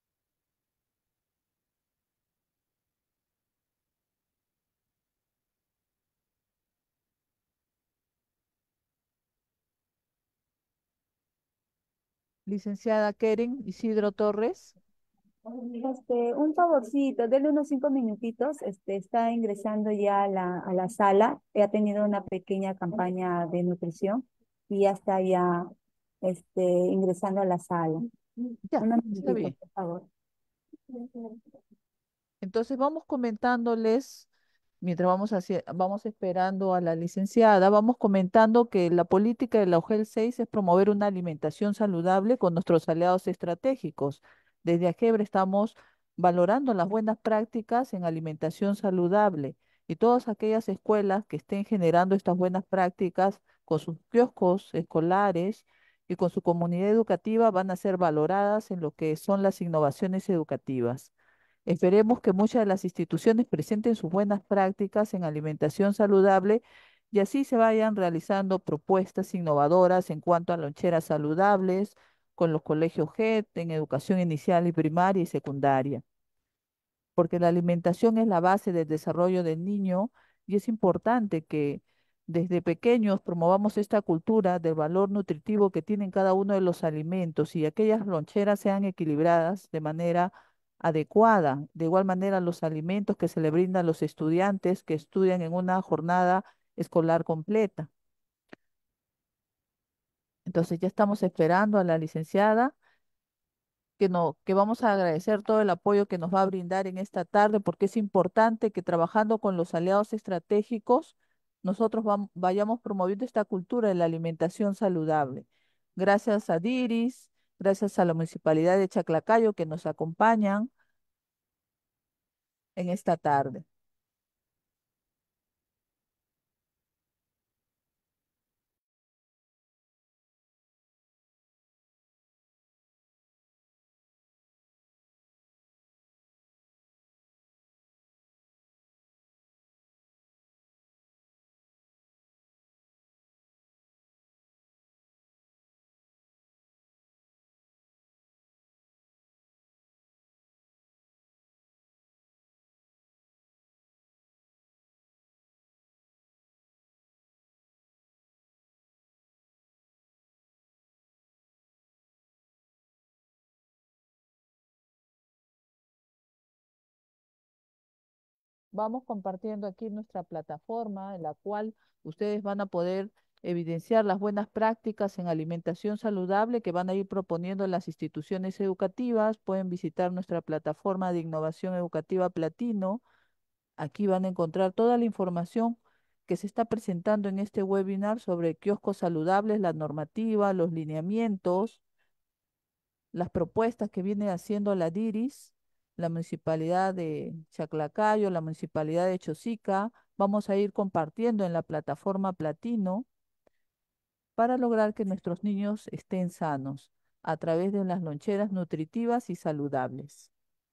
Licenciada Keren Isidro Torres. Un favorcito, denle unos 5 minutitos, está ingresando ya a la sala, ha tenido una pequeña campaña de nutrición y ya está ya, ingresando a la sala. Ya, Unos está minutitos, bien. por favor. Entonces vamos comentándoles, mientras vamos esperando a la licenciada, vamos comentando que la política de la UGEL 6 es promover una alimentación saludable con nuestros aliados estratégicos. Desde AGEBRE estamos valorando las buenas prácticas en alimentación saludable y todas aquellas escuelas que estén generando estas buenas prácticas con sus kioscos escolares y con su comunidad educativa van a ser valoradas en lo que son las innovaciones educativas. Esperemos que muchas de las instituciones presenten sus buenas prácticas en alimentación saludable y así se vayan realizando propuestas innovadoras en cuanto a loncheras saludables con los colegios GET en educación inicial y primaria y secundaria, porque la alimentación es la base del desarrollo del niño y es importante que desde pequeños promovamos esta cultura del valor nutritivo que tienen cada uno de los alimentos y aquellas loncheras sean equilibradas de manera adecuada. De igual manera, los alimentos que se le brindan a los estudiantes que estudian en una jornada escolar completa. Entonces ya estamos esperando a la licenciada que, no, que vamos a agradecer todo el apoyo que nos va a brindar en esta tarde, porque es importante que trabajando con los aliados estratégicos, nosotros vayamos promoviendo esta cultura de la alimentación saludable. Gracias a Diris, gracias a la Municipalidad de Chaclacayo que nos acompañan en esta tarde. Vamos compartiendo aquí nuestra plataforma en la cual ustedes van a poder evidenciar las buenas prácticas en alimentación saludable que van a ir proponiendo las instituciones educativas. Pueden visitar nuestra plataforma de innovación educativa Platino. Aquí van a encontrar toda la información que se está presentando en este webinar sobre kioscos saludables, la normativa, los lineamientos, las propuestas que viene haciendo la DIRIS, la Municipalidad de Chaclacayo, la Municipalidad de Chosica. Vamos a ir compartiendo en la plataforma Platino para lograr que nuestros niños estén sanos a través de las loncheras nutritivas y saludables.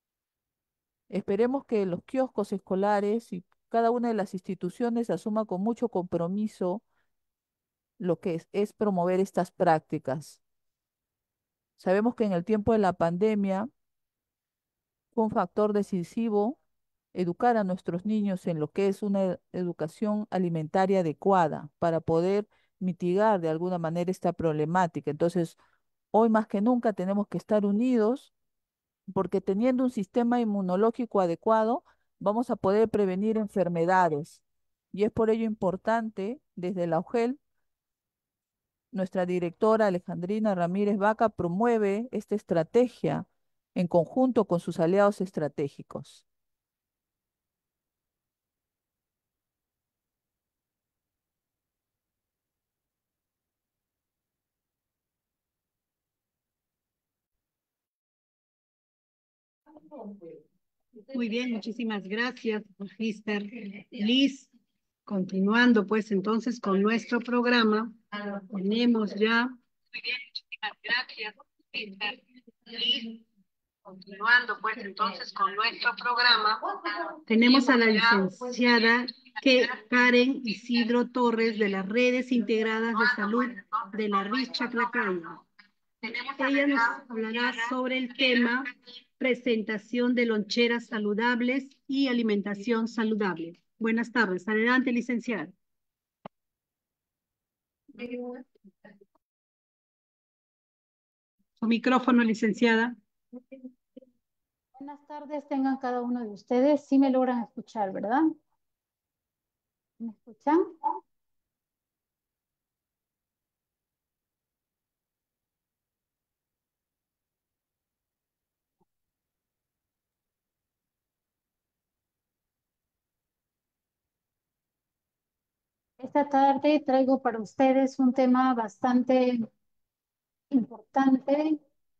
Esperemos que los kioscos escolares y cada una de las instituciones asuma con mucho compromiso lo que es promover estas prácticas. Sabemos que en el tiempo de la pandemia fue un factor decisivo educar a nuestros niños en lo que es una educación alimentaria adecuada para poder mitigar de alguna manera esta problemática. Entonces, hoy más que nunca tenemos que estar unidos porque teniendo un sistema inmunológico adecuado, vamos a poder prevenir enfermedades. Y es por ello importante, desde la UGEL, nuestra directora Alejandrina Ramírez Vaca promueve esta estrategia en conjunto con sus aliados estratégicos. Muy bien, muchísimas gracias, Magister Liz. Continuando pues entonces con nuestro programa, tenemos ya. Muy bien, muchísimas gracias, Magister Liz. Continuando pues entonces con nuestro programa, tenemos a la licenciada que Karen Isidro Torres de las Redes Integradas de Salud de la RIS Chaclacayo. Ella nos hablará sobre el tema presentación de loncheras saludables y alimentación saludable. Buenas tardes. Adelante, licenciada. Su micrófono, licenciada. Buenas tardes, tengan cada uno de ustedes. Sí me logran escuchar, ¿verdad? ¿Me escuchan? Esta tarde traigo para ustedes un tema bastante importante,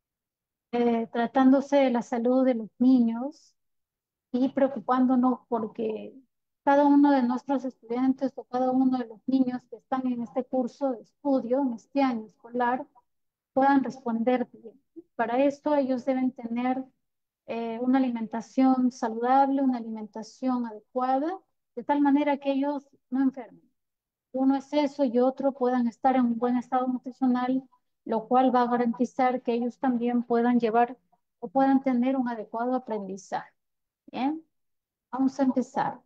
tratándose de la salud de los niños y preocupándonos porque cada uno de nuestros estudiantes o cada uno de los niños que están en este curso de estudio, en este año escolar, puedan responder bien. Para esto ellos deben tener una alimentación saludable, una alimentación adecuada, de tal manera que ellos no enfermen. Uno es eso y otro puedan estar en un buen estado nutricional, lo cual va a garantizar que ellos también puedan llevar o puedan tener un adecuado aprendizaje. Bien, vamos a empezar.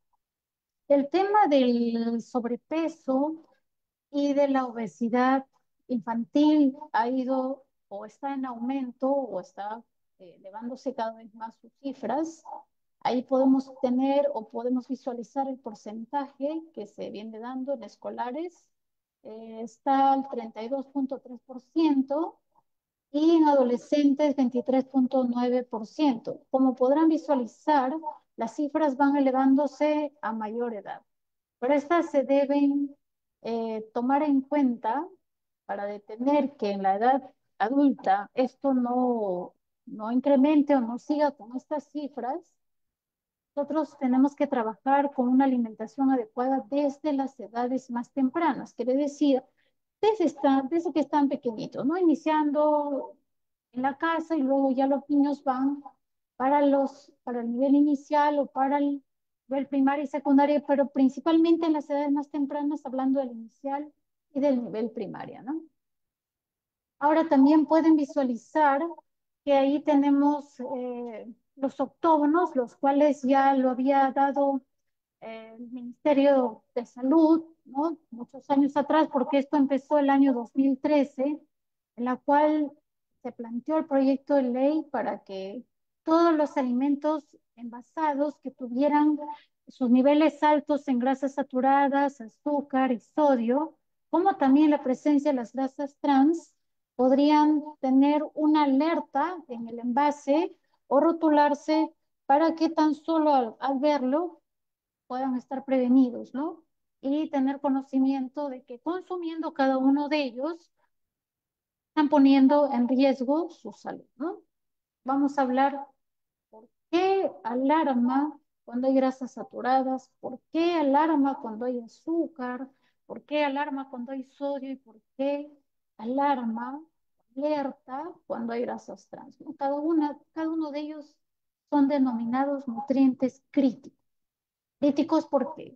El tema del sobrepeso y de la obesidad infantil ha ido o está en aumento o está elevándose cada vez más sus cifras. Ahí podemos tener o podemos visualizar el porcentaje que se viene dando en escolares. Está al 32.3% y en adolescentes 23.9%. Como podrán visualizar, las cifras van elevándose a mayor edad. Pero estas se deben tomar en cuenta para detener que en la edad adulta esto no incremente o no siga con estas cifras. Nosotros tenemos que trabajar con una alimentación adecuada desde las edades más tempranas, quiere decir, desde que están pequeñitos, ¿no? Iniciando en la casa y luego ya los niños van para el nivel inicial o para el nivel primario y secundario, pero principalmente en las edades más tempranas, hablando del inicial y del nivel primario, ¿no? Ahora también pueden visualizar que ahí tenemos los octógonos, los cuales ya lo había dado el Ministerio de Salud, ¿no? Muchos años atrás, porque esto empezó el año 2013, en la cual se planteó el proyecto de ley para que todos los alimentos envasados que tuvieran sus niveles altos en grasas saturadas, azúcar y sodio, como también la presencia de las grasas trans, podrían tener una alerta en el envase o rotularse para que tan solo al verlo puedan estar prevenidos, ¿no? Y tener conocimiento de que consumiendo cada uno de ellos están poniendo en riesgo su salud, ¿no? Vamos a hablar por qué alarma cuando hay grasas saturadas, por qué alarma cuando hay azúcar, por qué alarma cuando hay sodio y por qué alarma, alerta cuando hay grasas trans, ¿no? Cada uno de ellos son denominados nutrientes críticos. Críticos porque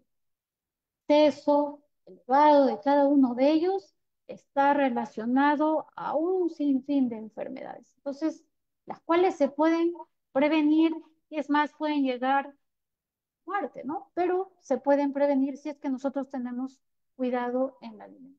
peso elevado de cada uno de ellos está relacionado a un sinfín de enfermedades. Entonces, las cuales se pueden prevenir y es más, pueden llegar a muerte, ¿no? Pero se pueden prevenir si es que nosotros tenemos cuidado en la alimentación.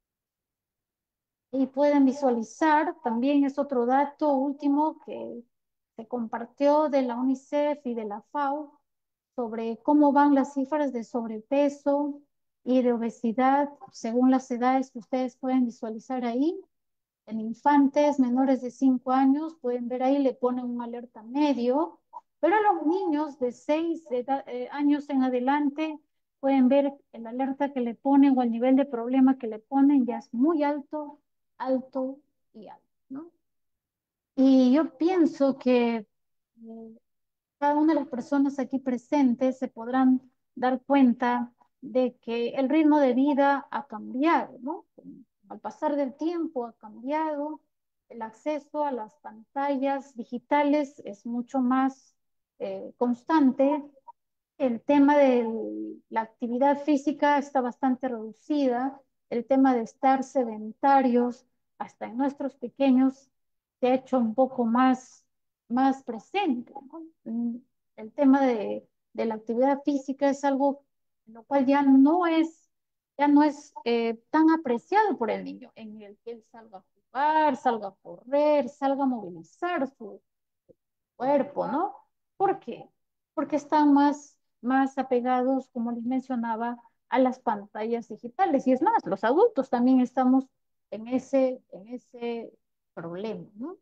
Y pueden visualizar, también es otro dato último que se compartió de la UNICEF y de la FAO, sobre cómo van las cifras de sobrepeso y de obesidad según las edades que ustedes pueden visualizar ahí. En infantes menores de 5 años, pueden ver ahí, le ponen un alerta medio, pero a los niños de 6 años en adelante, pueden ver el alerta que le ponen o el nivel de problema que le ponen ya es muy alto, alto y alto, ¿no? Y yo pienso que cada una de las personas aquí presentes se podrán dar cuenta de que el ritmo de vida ha cambiado, ¿no? Al pasar del tiempo ha cambiado, el acceso a las pantallas digitales es mucho más constante El tema de la actividad física está bastante reducida, el tema de estar sedentarios, hasta en nuestros pequeños, se ha hecho un poco más presente, ¿no? El tema de la actividad física es algo en lo cual ya no es tan apreciado por el niño, en el que él salga a jugar, salga a correr, salga a movilizar su cuerpo, ¿no? ¿Por qué? Porque están más apegados, como les mencionaba, a las pantallas digitales. Y es más, los adultos también estamos en ese problema, ¿no?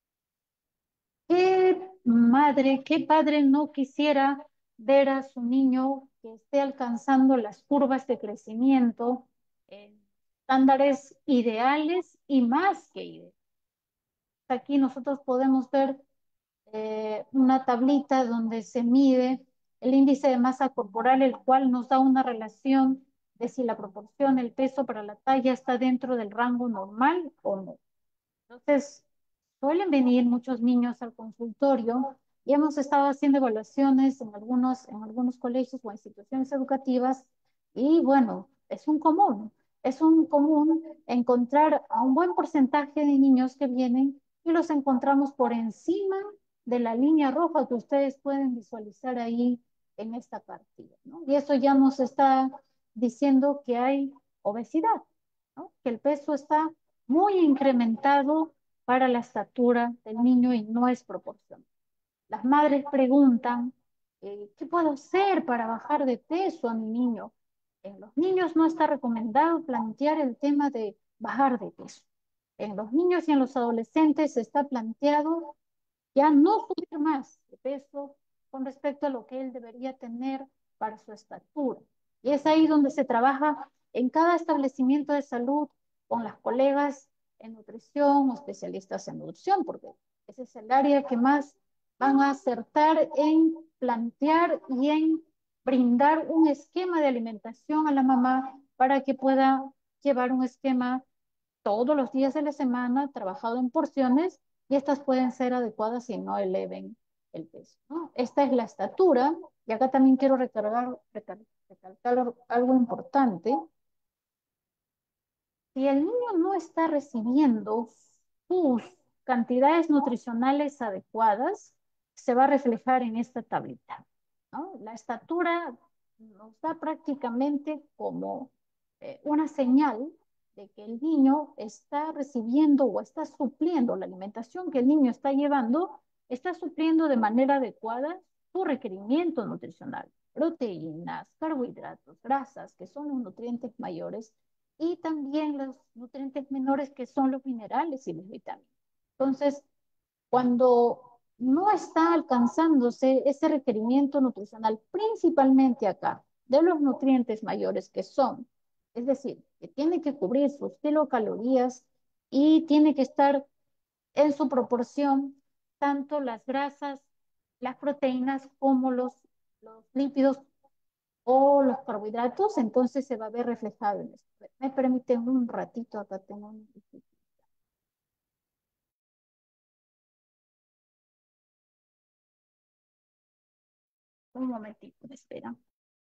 ¿Qué madre, qué padre no quisiera ver a su niño que esté alcanzando las curvas de crecimiento en estándares ideales y más que ideales? Aquí nosotros podemos ver una tablita donde se mide el índice de masa corporal, el cual nos da una relación de si la proporción, el peso para la talla está dentro del rango normal o no. Entonces, suelen venir muchos niños al consultorio y hemos estado haciendo evaluaciones en algunos colegios o instituciones educativas y bueno, es un común encontrar a un buen porcentaje de niños que vienen y los encontramos por encima de la línea roja que ustedes pueden visualizar ahí en esta partida, ¿no? Y eso ya nos está diciendo que hay obesidad, ¿no? Que el peso está muy incrementado para la estatura del niño y no es proporcional. Las madres preguntan, ¿qué puedo hacer para bajar de peso a mi niño? En los niños no está recomendado plantear el tema de bajar de peso. En los niños y en los adolescentes está planteado ya no subir más de peso con respecto a lo que él debería tener para su estatura. Y es ahí donde se trabaja en cada establecimiento de salud con las colegas en nutrición o especialistas en nutrición, porque ese es el área que más van a acertar en plantear y en brindar un esquema de alimentación a la mamá para que pueda llevar un esquema todos los días de la semana, trabajado en porciones, y estas pueden ser adecuadas y no eleven el peso, ¿no? Esta es la estatura, y acá también quiero recalcar algo importante. Si el niño no está recibiendo sus cantidades nutricionales adecuadas, se va a reflejar en esta tablita, ¿no? La estatura nos da prácticamente como una señal de que el niño está recibiendo o está supliendo la alimentación que el niño está llevando, está supliendo de manera adecuada su requerimiento nutricional, proteínas, carbohidratos, grasas, que son los nutrientes mayores y también los nutrientes menores que son los minerales y los vitaminas. Entonces, cuando no está alcanzándose ese requerimiento nutricional, principalmente acá, de los nutrientes mayores que son, es decir, que tiene que cubrir sus kilocalorías y tiene que estar en su proporción tanto las grasas, las proteínas como los lípidos o los carbohidratos, entonces se va a ver reflejado en esto. Me permiten un ratito, acá tengo un momentito, espera.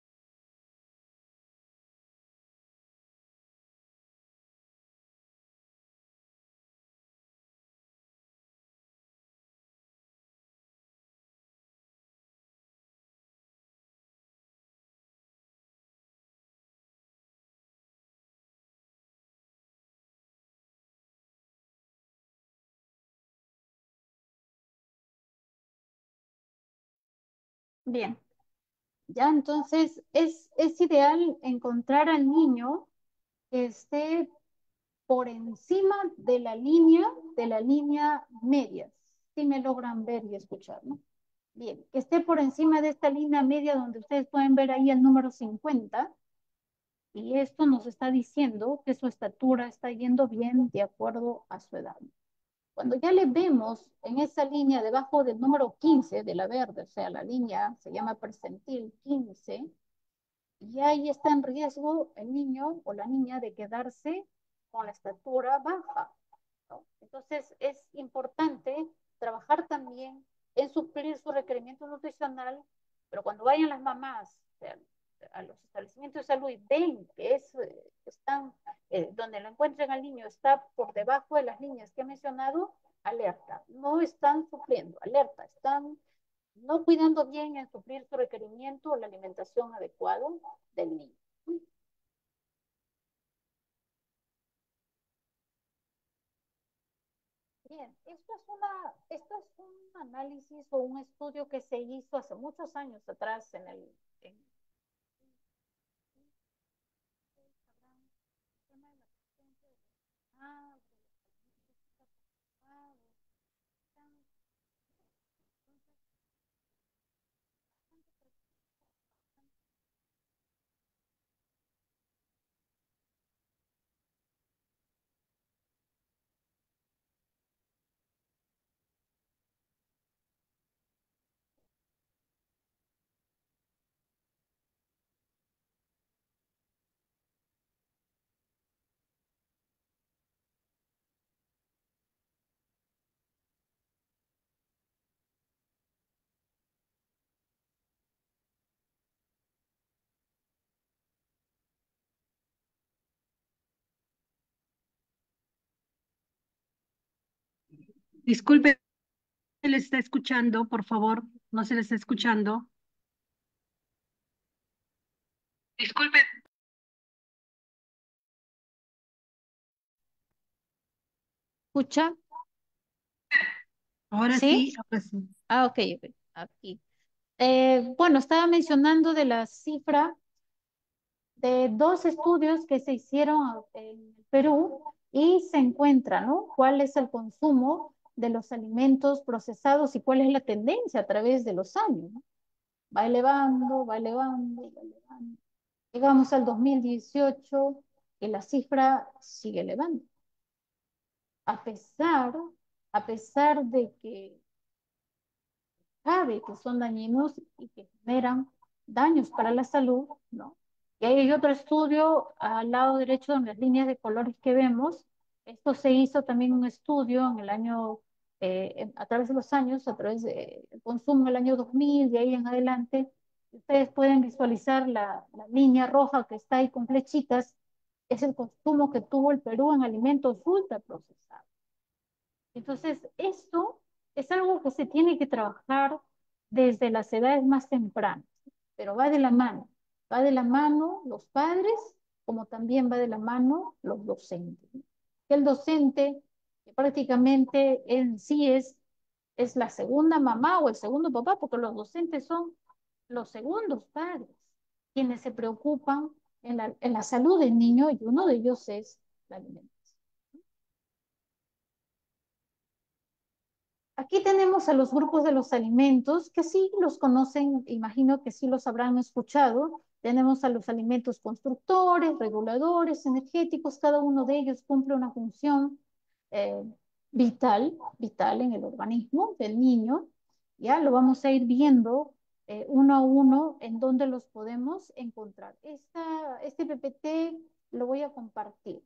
Bien, ya entonces es ideal encontrar al niño que esté por encima de la línea media, si me logran ver y escuchar, ¿no? Bien, que esté por encima de esta línea media donde ustedes pueden ver ahí el número 50, y esto nos está diciendo que su estatura está yendo bien de acuerdo a su edad. Cuando ya le vemos en esa línea debajo del número 15 de la verde, o sea, la línea se llama percentil 15, y ahí está en riesgo el niño o la niña de quedarse con la estatura baja, ¿no? Entonces es importante trabajar también en suplir su requerimiento nutricional Pero cuando vayan las mamás, o sea, a los establecimientos de salud y ven que están, donde lo encuentren al niño está por debajo de las líneas que he mencionado, alerta. No están sufriendo, alerta. Están no cuidando bien en suplir su requerimiento o la alimentación adecuada del niño. Bien, esto es un análisis o un estudio que se hizo hace muchos años atrás en ah, Disculpe, se le está escuchando, por favor, no se le está escuchando. Disculpe. ¿escucha? Ahora ¿Sí? sí, ahora sí. Ah, ok, ok. Aquí. Bueno, estaba mencionando de la cifra de dos estudios que se hicieron en Perú y se encuentra, ¿no? ¿Cuál es el consumo de los alimentos procesados y cuál es la tendencia a través de los años, ¿no? Va elevando, va elevando, va elevando. Llegamos al 2018 y la cifra sigue elevando. A pesar, a pesar de que sabe que son dañinos y que generan daños para la salud, ¿no? Y hay otro estudio al lado derecho en las líneas de colores que vemos. Esto se hizo también un estudio en el año, a través de los años, a través del consumo el año 2000, de ahí en adelante. Ustedes pueden visualizar la línea roja que está ahí con flechitas, es el consumo que tuvo el Perú en alimentos ultraprocesados. Entonces, esto es algo que se tiene que trabajar desde las edades más tempranas, pero va de la mano los padres, como también va de la mano los docentes. El docente que prácticamente en sí es la segunda mamá o el segundo papá, porque los docentes son los segundos padres, quienes se preocupan en la salud del niño y uno de ellos es la alimentación. Aquí tenemos a los grupos de los alimentos, que sí los conocen, imagino que sí los habrán escuchado. Tenemos a los alimentos constructores, reguladores, energéticos, cada uno de ellos cumple una función eh, vital en el organismo del niño. Ya lo vamos a ir viendo uno a uno en dónde los podemos encontrar. Este PPT lo voy a compartir.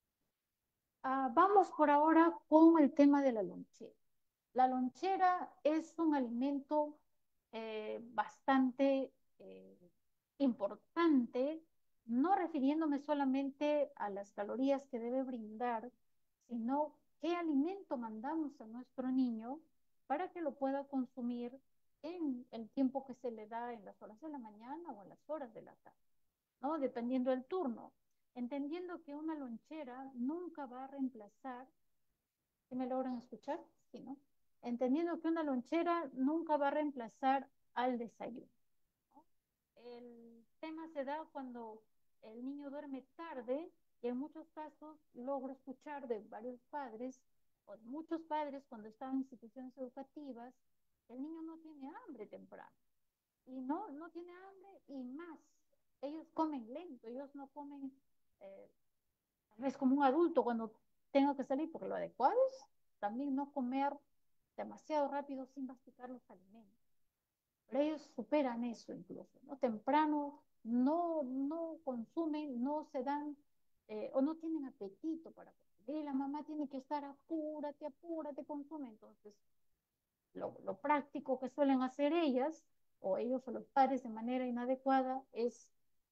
Vamos por ahora con el tema de la lonchera. La lonchera es un alimento bastante importante, no refiriéndome solamente a las calorías que debe brindar, sino qué alimento mandamos a nuestro niño para que lo pueda consumir en el tiempo que se le da en las horas de la mañana o en las horas de la tarde, ¿no? Dependiendo del turno. Entendiendo que una lonchera nunca va a reemplazar, ¿si me logran escuchar? Sí, ¿no? Entendiendo que una lonchera nunca va a reemplazar al desayuno, ¿no? El tema se da cuando el niño duerme tarde y en muchos casos logro escuchar de varios padres o de muchos padres cuando están en instituciones educativas, el niño no tiene hambre temprano y no tiene hambre y más. Ellos comen lento, ellos no comen tal vez como un adulto cuando tenga que salir, porque lo adecuado es también no comer demasiado rápido sin masticar los alimentos. Pero ellos superan eso incluso, ¿no? Temprano no consumen, no se dan o no tienen apetito para comer. Y la mamá tiene que estar apúrate, apúrate, consume. Entonces, lo práctico que suelen hacer ellas, o ellos o los padres de manera inadecuada es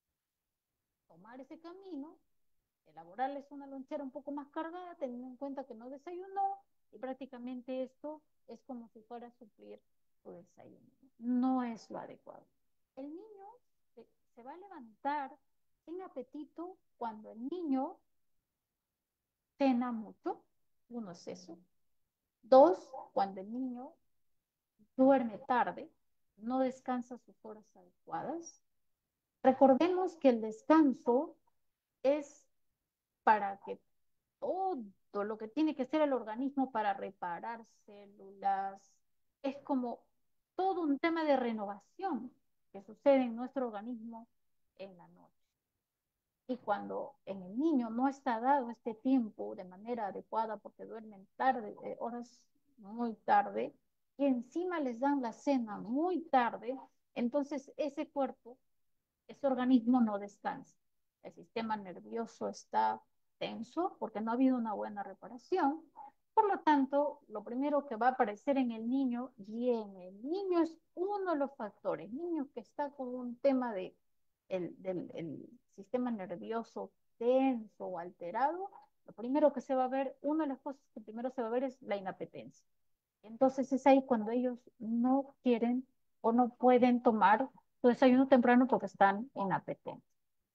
tomar ese camino, elaborarles una lonchera un poco más cargada, teniendo en cuenta que no desayunó, y prácticamente esto es como si fuera a suplir su desayuno. No es lo adecuado. El niño se va a levantar sin apetito cuando el niño cena mucho, uno es eso. Dos, cuando el niño duerme tarde, no descansa sus horas adecuadas. Recordemos que el descanso es para que todo lo que tiene que hacer el organismo para reparar células, es como todo un tema de renovación que sucede en nuestro organismo en la noche. Y cuando en el niño no está dado este tiempo de manera adecuada porque duermen tarde, horas muy tarde, y encima les dan la cena muy tarde, entonces ese cuerpo, ese organismo no descansa. El sistema nervioso está tenso porque no ha habido una buena reparación. Por lo tanto, lo primero que va a aparecer en el niño, y en el niño es uno de los factores, niño que está con un tema de del sistema nervioso tenso o alterado, lo primero que se va a ver, una de las cosas que primero se va a ver es la inapetencia. Entonces es ahí cuando ellos no quieren o no pueden tomar su desayuno temprano porque están inapetentes.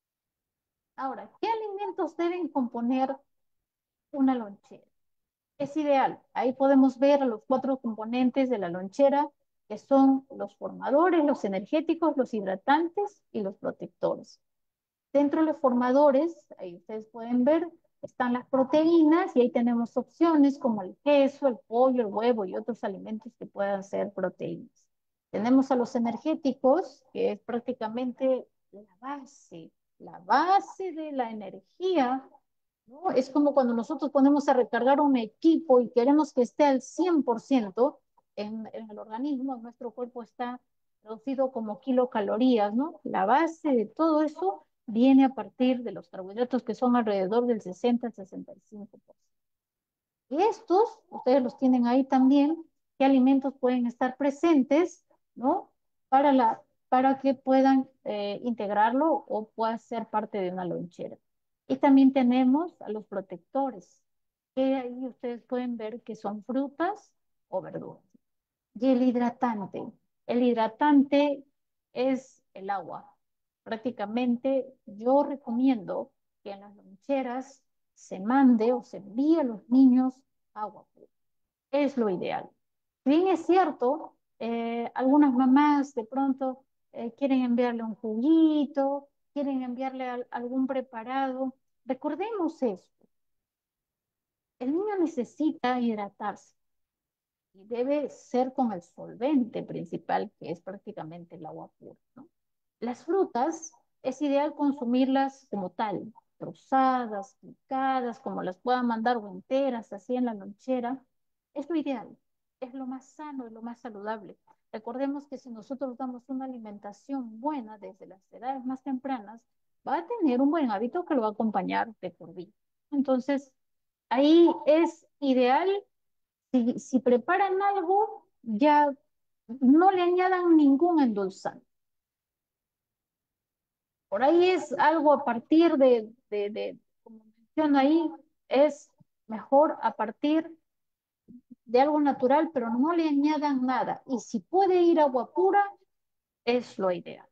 Ahora, ¿qué alimentos deben componer una lonchera? Es ideal. Ahí podemos ver los 4 componentes de la lonchera, que son los formadores, los energéticos, los hidratantes y los protectores. Dentro de los formadores, ahí ustedes pueden ver, están las proteínas y ahí tenemos opciones como el queso, el pollo, el huevo y otros alimentos que puedan ser proteínas. Tenemos a los energéticos, que es prácticamente la base de la energía, ¿no? Es como cuando nosotros ponemos a recargar un equipo y queremos que esté al 100% en el organismo, nuestro cuerpo está reducido como kilocalorías, ¿no? La base de todo eso viene a partir de los carbohidratos que son alrededor del 60 al 65%. Y estos, ustedes los tienen ahí también, qué alimentos pueden estar presentes, ¿no? Para que puedan integrarlo o pueda ser parte de una lonchera. Y también tenemos a los protectores, que ahí ustedes pueden ver que son frutas o verduras. Y el hidratante es el agua. Prácticamente yo recomiendo que en las loncheras se mande o se envíe a los niños agua pura. Es lo ideal. Bien es cierto, algunas mamás de pronto quieren enviarle un juguito, quieren enviarle algún preparado. Recordemos esto, el niño necesita hidratarse y debe ser con el solvente principal, que es prácticamente el agua pura, ¿no? Las frutas es ideal consumirlas como tal, trozadas, picadas, como las puedan mandar o enteras, así en la lonchera. Es lo ideal, es lo más sano, es lo más saludable. Recordemos que si nosotros damos una alimentación buena desde las edades más tempranas, va a tener un buen hábito que lo va a acompañar de por vida. Entonces, ahí es ideal si preparan algo, ya no le añadan ningún endulzante. Por ahí es algo a partir como menciono ahí, es mejor a partir de algo natural, pero no le añadan nada. Y si puede ir agua pura, es lo ideal.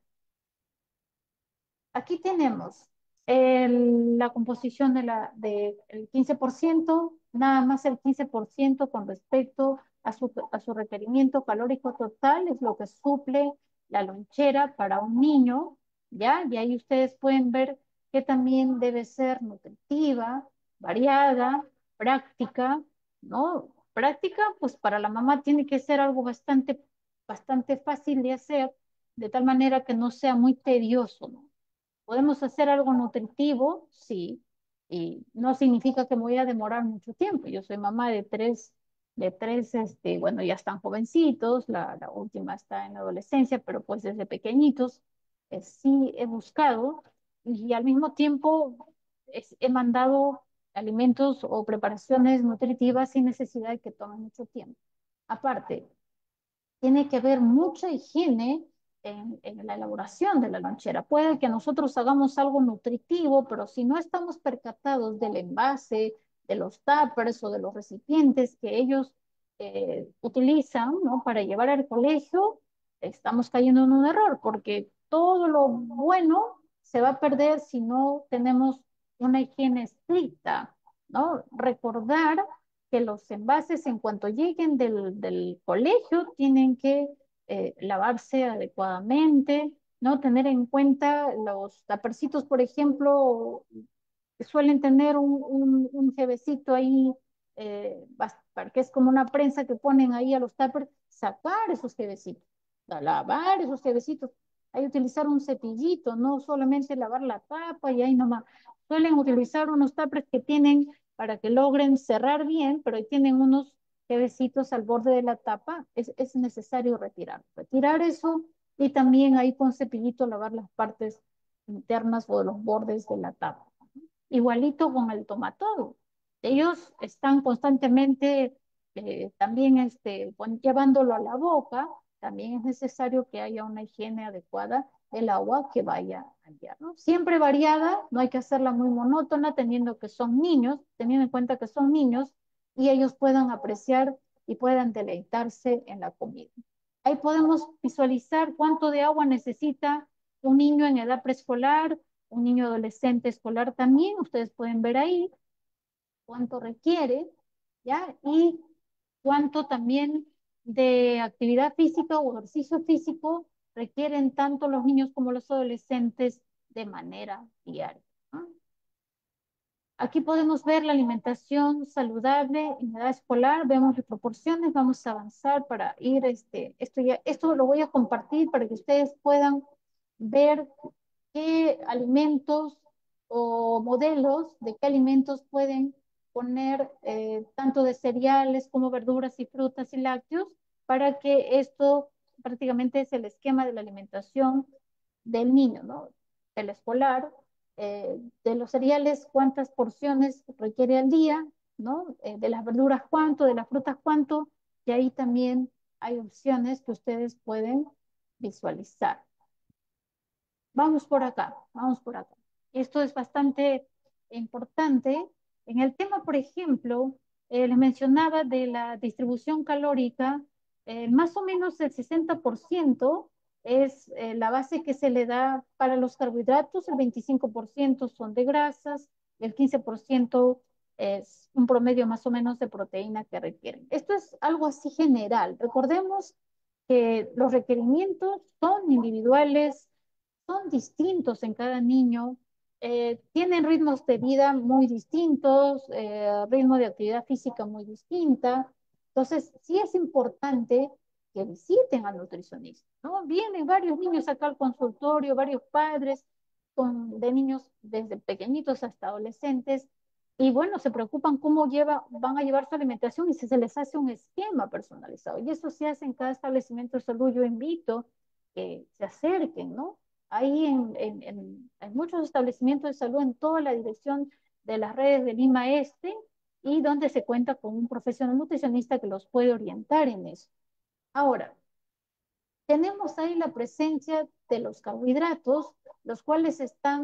Aquí tenemos la composición del 15%, nada más el 15% con respecto a su requerimiento calórico total, es lo que suple la lonchera para un niño, ¿ya? Y ahí ustedes pueden ver que también debe ser nutritiva, variada, práctica, ¿no? Práctica, pues para la mamá tiene que ser algo bastante fácil de hacer, de tal manera que no sea muy tedioso, ¿no? ¿Podemos hacer algo nutritivo? Sí. Y no significa que me voy a demorar mucho tiempo. Yo soy mamá bueno, ya están jovencitos, la última está en adolescencia, pero pues desde pequeñitos sí he buscado y al mismo tiempo he mandado alimentos o preparaciones nutritivas sin necesidad de que tomen mucho tiempo. Aparte, tiene que haber mucha higiene en la elaboración de la lonchera. Puede que nosotros hagamos algo nutritivo, pero si no estamos percatados del envase, de los tuppers o de los recipientes que ellos utilizan, ¿no?, para llevar al colegio, estamos cayendo en un error, porque todo lo bueno se va a perder si no tenemos una higiene estricta, ¿no? Recordar que los envases en cuanto lleguen del colegio tienen que lavarse adecuadamente, ¿no? Tener en cuenta los tapercitos, por ejemplo, que suelen tener un jevecito ahí, que es como una prensa que ponen ahí a los tuppers, sacar esos jevecitos, lavar esos jevecitos. Hay que utilizar un cepillito, no solamente lavar la tapa y ahí nomás. Suelen utilizar unos tuppers que tienen para que logren cerrar bien, pero ahí tienen unos jevecitos al borde de la tapa. Es necesario retirar. Retirar eso y también ahí con cepillito lavar las partes internas o los bordes de la tapa. Igualito con el tomatodo. Ellos están constantemente también llevándolo a la boca. También es necesario que haya una higiene adecuada del agua que vaya a enviar, ¿no? Siempre variada, no hay que hacerla muy monótona, teniendo en cuenta que son niños y ellos puedan apreciar y puedan deleitarse en la comida. Ahí podemos visualizar cuánto de agua necesita un niño en edad preescolar, un niño adolescente escolar también. Ustedes pueden ver ahí cuánto requiere, ¿ya? Y cuánto también de actividad física o ejercicio físico requieren tanto los niños como los adolescentes de manera diaria, ¿no? Aquí podemos ver la alimentación saludable en edad escolar, vemos las proporciones, vamos a avanzar para ir, esto lo voy a compartir para que ustedes puedan ver qué alimentos o modelos de qué alimentos pueden poner tanto de cereales como verduras y frutas y lácteos para que esto prácticamente es el esquema de la alimentación del niño, ¿no? Del escolar, de los cereales, cuántas porciones requiere al día, ¿no? De las verduras, cuánto, de las frutas, cuánto, y ahí también hay opciones que ustedes pueden visualizar. Vamos por acá, vamos por acá. Esto es bastante importante. En el tema, por ejemplo, les mencionaba de la distribución calórica, más o menos el 60% es la base que se le da para los carbohidratos, el 25% son de grasas, el 15% es un promedio más o menos de proteína que requieren. Esto es algo así general. Recordemos que los requerimientos son individuales, son distintos en cada niño, tienen ritmos de vida muy distintos, ritmo de actividad física muy distinta. Entonces, sí es importante que visiten al nutricionista, ¿no? Vienen varios niños acá al consultorio, varios padres de niños desde pequeñitos hasta adolescentes, y bueno, se preocupan cómo van a llevar su alimentación y si se les hace un esquema personalizado. Y eso se hace en cada establecimiento de salud. Yo invito que se acerquen, ¿no? Ahí en muchos establecimientos de salud en toda la dirección de las redes de Lima Este y donde se cuenta con un profesional nutricionista que los puede orientar en eso. Ahora, tenemos ahí la presencia de los carbohidratos, los cuales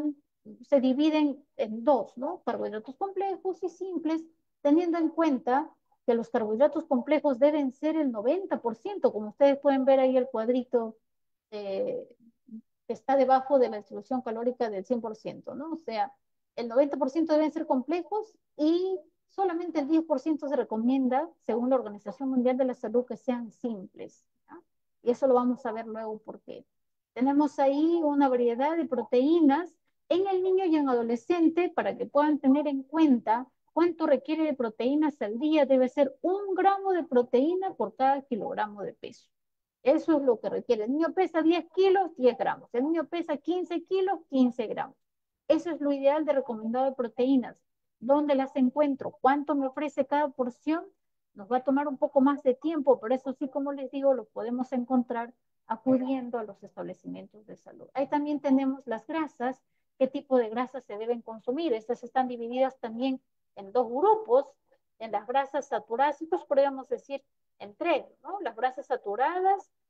se dividen en dos, ¿no? Carbohidratos complejos y simples, teniendo en cuenta que los carbohidratos complejos deben ser el 90%, como ustedes pueden ver ahí el cuadrito eh, que está debajo de la distribución calórica del 100%, ¿no? O sea, el 90% deben ser complejos y solamente el 10% se recomienda, según la Organización Mundial de la Salud, que sean simples, ¿no? Y eso lo vamos a ver luego porque tenemos ahí una variedad de proteínas en el niño y en adolescente para que puedan tener en cuenta cuánto requiere de proteínas al día. Debe ser 1 gramo de proteína por cada kilogramo de peso. Eso es lo que requiere. El niño pesa 10 kilos, 10 gramos. El niño pesa 15 kilos, 15 gramos. Eso es lo ideal de recomendado de proteínas. ¿Dónde las encuentro? ¿Cuánto me ofrece cada porción? Nos va a tomar un poco más de tiempo, pero eso sí, como les digo, lo podemos encontrar acudiendo a los establecimientos de salud. Ahí también tenemos las grasas, qué tipo de grasas se deben consumir. Estas están divididas también en dos grupos. En las grasas saturadas, pues podríamos decir en tres, ¿no? Las grasas saturadas,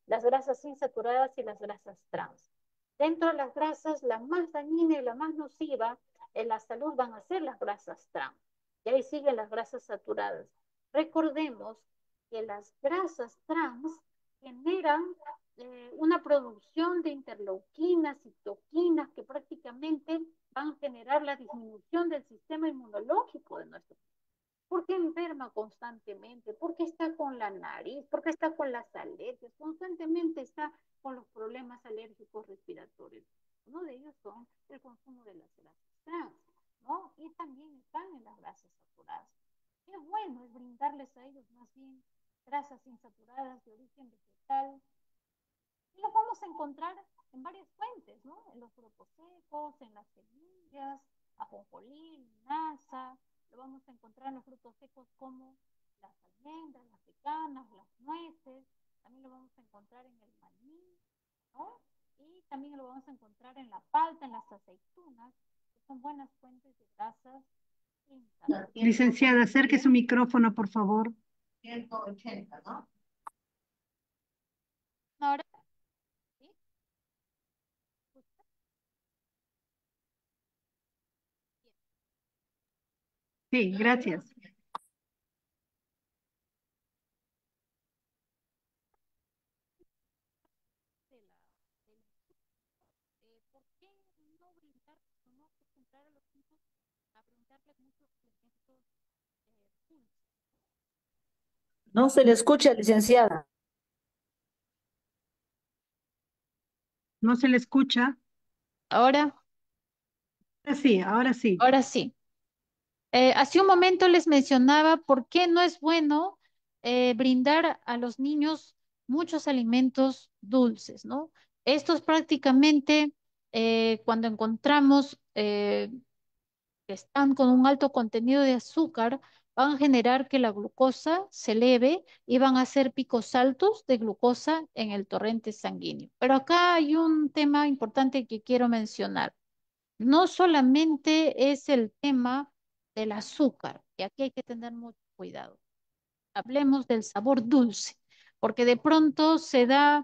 las grasas insaturadas y las grasas trans. Dentro de las grasas, la más dañina y la más nociva en la salud van a ser las grasas trans. Y ahí siguen las grasas saturadas. Recordemos que las grasas trans generan una producción de interleuquinas, citoquinas, que prácticamente van a generar la disminución del sistema inmunológico de nuestro cuerpo. ¿Por qué enferma constantemente? ¿Por qué está con la nariz? ¿Por qué está con las alergias? Constantemente está con los problemas alérgicos respiratorios. Uno de ellos son el consumo de las grasas trans, ¿no? Y también están en las grasas saturadas. Qué bueno es brindarles a ellos más bien grasas insaturadas de origen vegetal. Y los vamos a encontrar en varias fuentes, ¿no? En los frutos secos, en las semillas, ajonjolí, linaza. Lo vamos a encontrar en los frutos secos como las almendras, las pecanas, las nueces. También lo vamos a encontrar en el maní, ¿no? Y también lo vamos a encontrar en la palta, en las aceitunas, que son buenas fuentes de grasas insaturadas. Licenciada, acerque su micrófono, por favor. 180, ¿no? Ahora, ¿sí? Sí, gracias. ¿Por qué no brindar o no acostumbrar a los niños a brindarles muchos elementos dulces? No se le escucha, licenciada. ¿No se le escucha? Ahora, Sí, ahora sí. ahora sí. Hace un momento les mencionaba por qué no es bueno brindar a los niños muchos alimentos dulces, ¿no? Estos prácticamente, cuando encontramos que están con un alto contenido de azúcar, van a generar que la glucosa se eleve y van a hacer picos altos de glucosa en el torrente sanguíneo. Pero acá hay un tema importante que quiero mencionar. No solamente es el tema del azúcar, y aquí hay que tener mucho cuidado. Hablemos del sabor dulce, porque de pronto se da,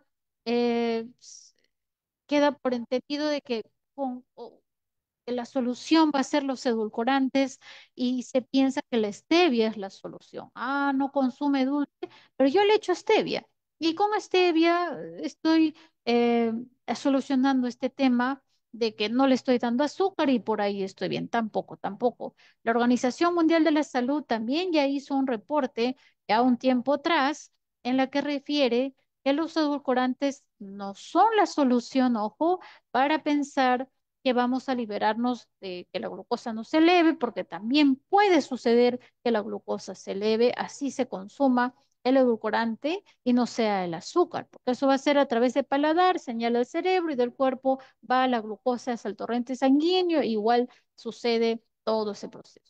queda por entendido de que que la solución va a ser los edulcorantes y se piensa que la stevia es la solución. Ah, no consume dulce, pero yo le echo stevia y con stevia estoy eh, solucionando este tema de que no le estoy dando azúcar y por ahí estoy bien. Tampoco, tampoco. La Organización Mundial de la Salud también ya hizo un reporte ya un tiempo atrás en la que refiere que los edulcorantes no son la solución, ojo, para pensar que vamos a liberarnos de que la glucosa no se eleve, porque también puede suceder que la glucosa se eleve, así se consuma el edulcorante y no sea el azúcar, porque eso va a ser a través de paladar, señal al cerebro y del cuerpo va la glucosa hacia el torrente sanguíneo, igual sucede todo ese proceso.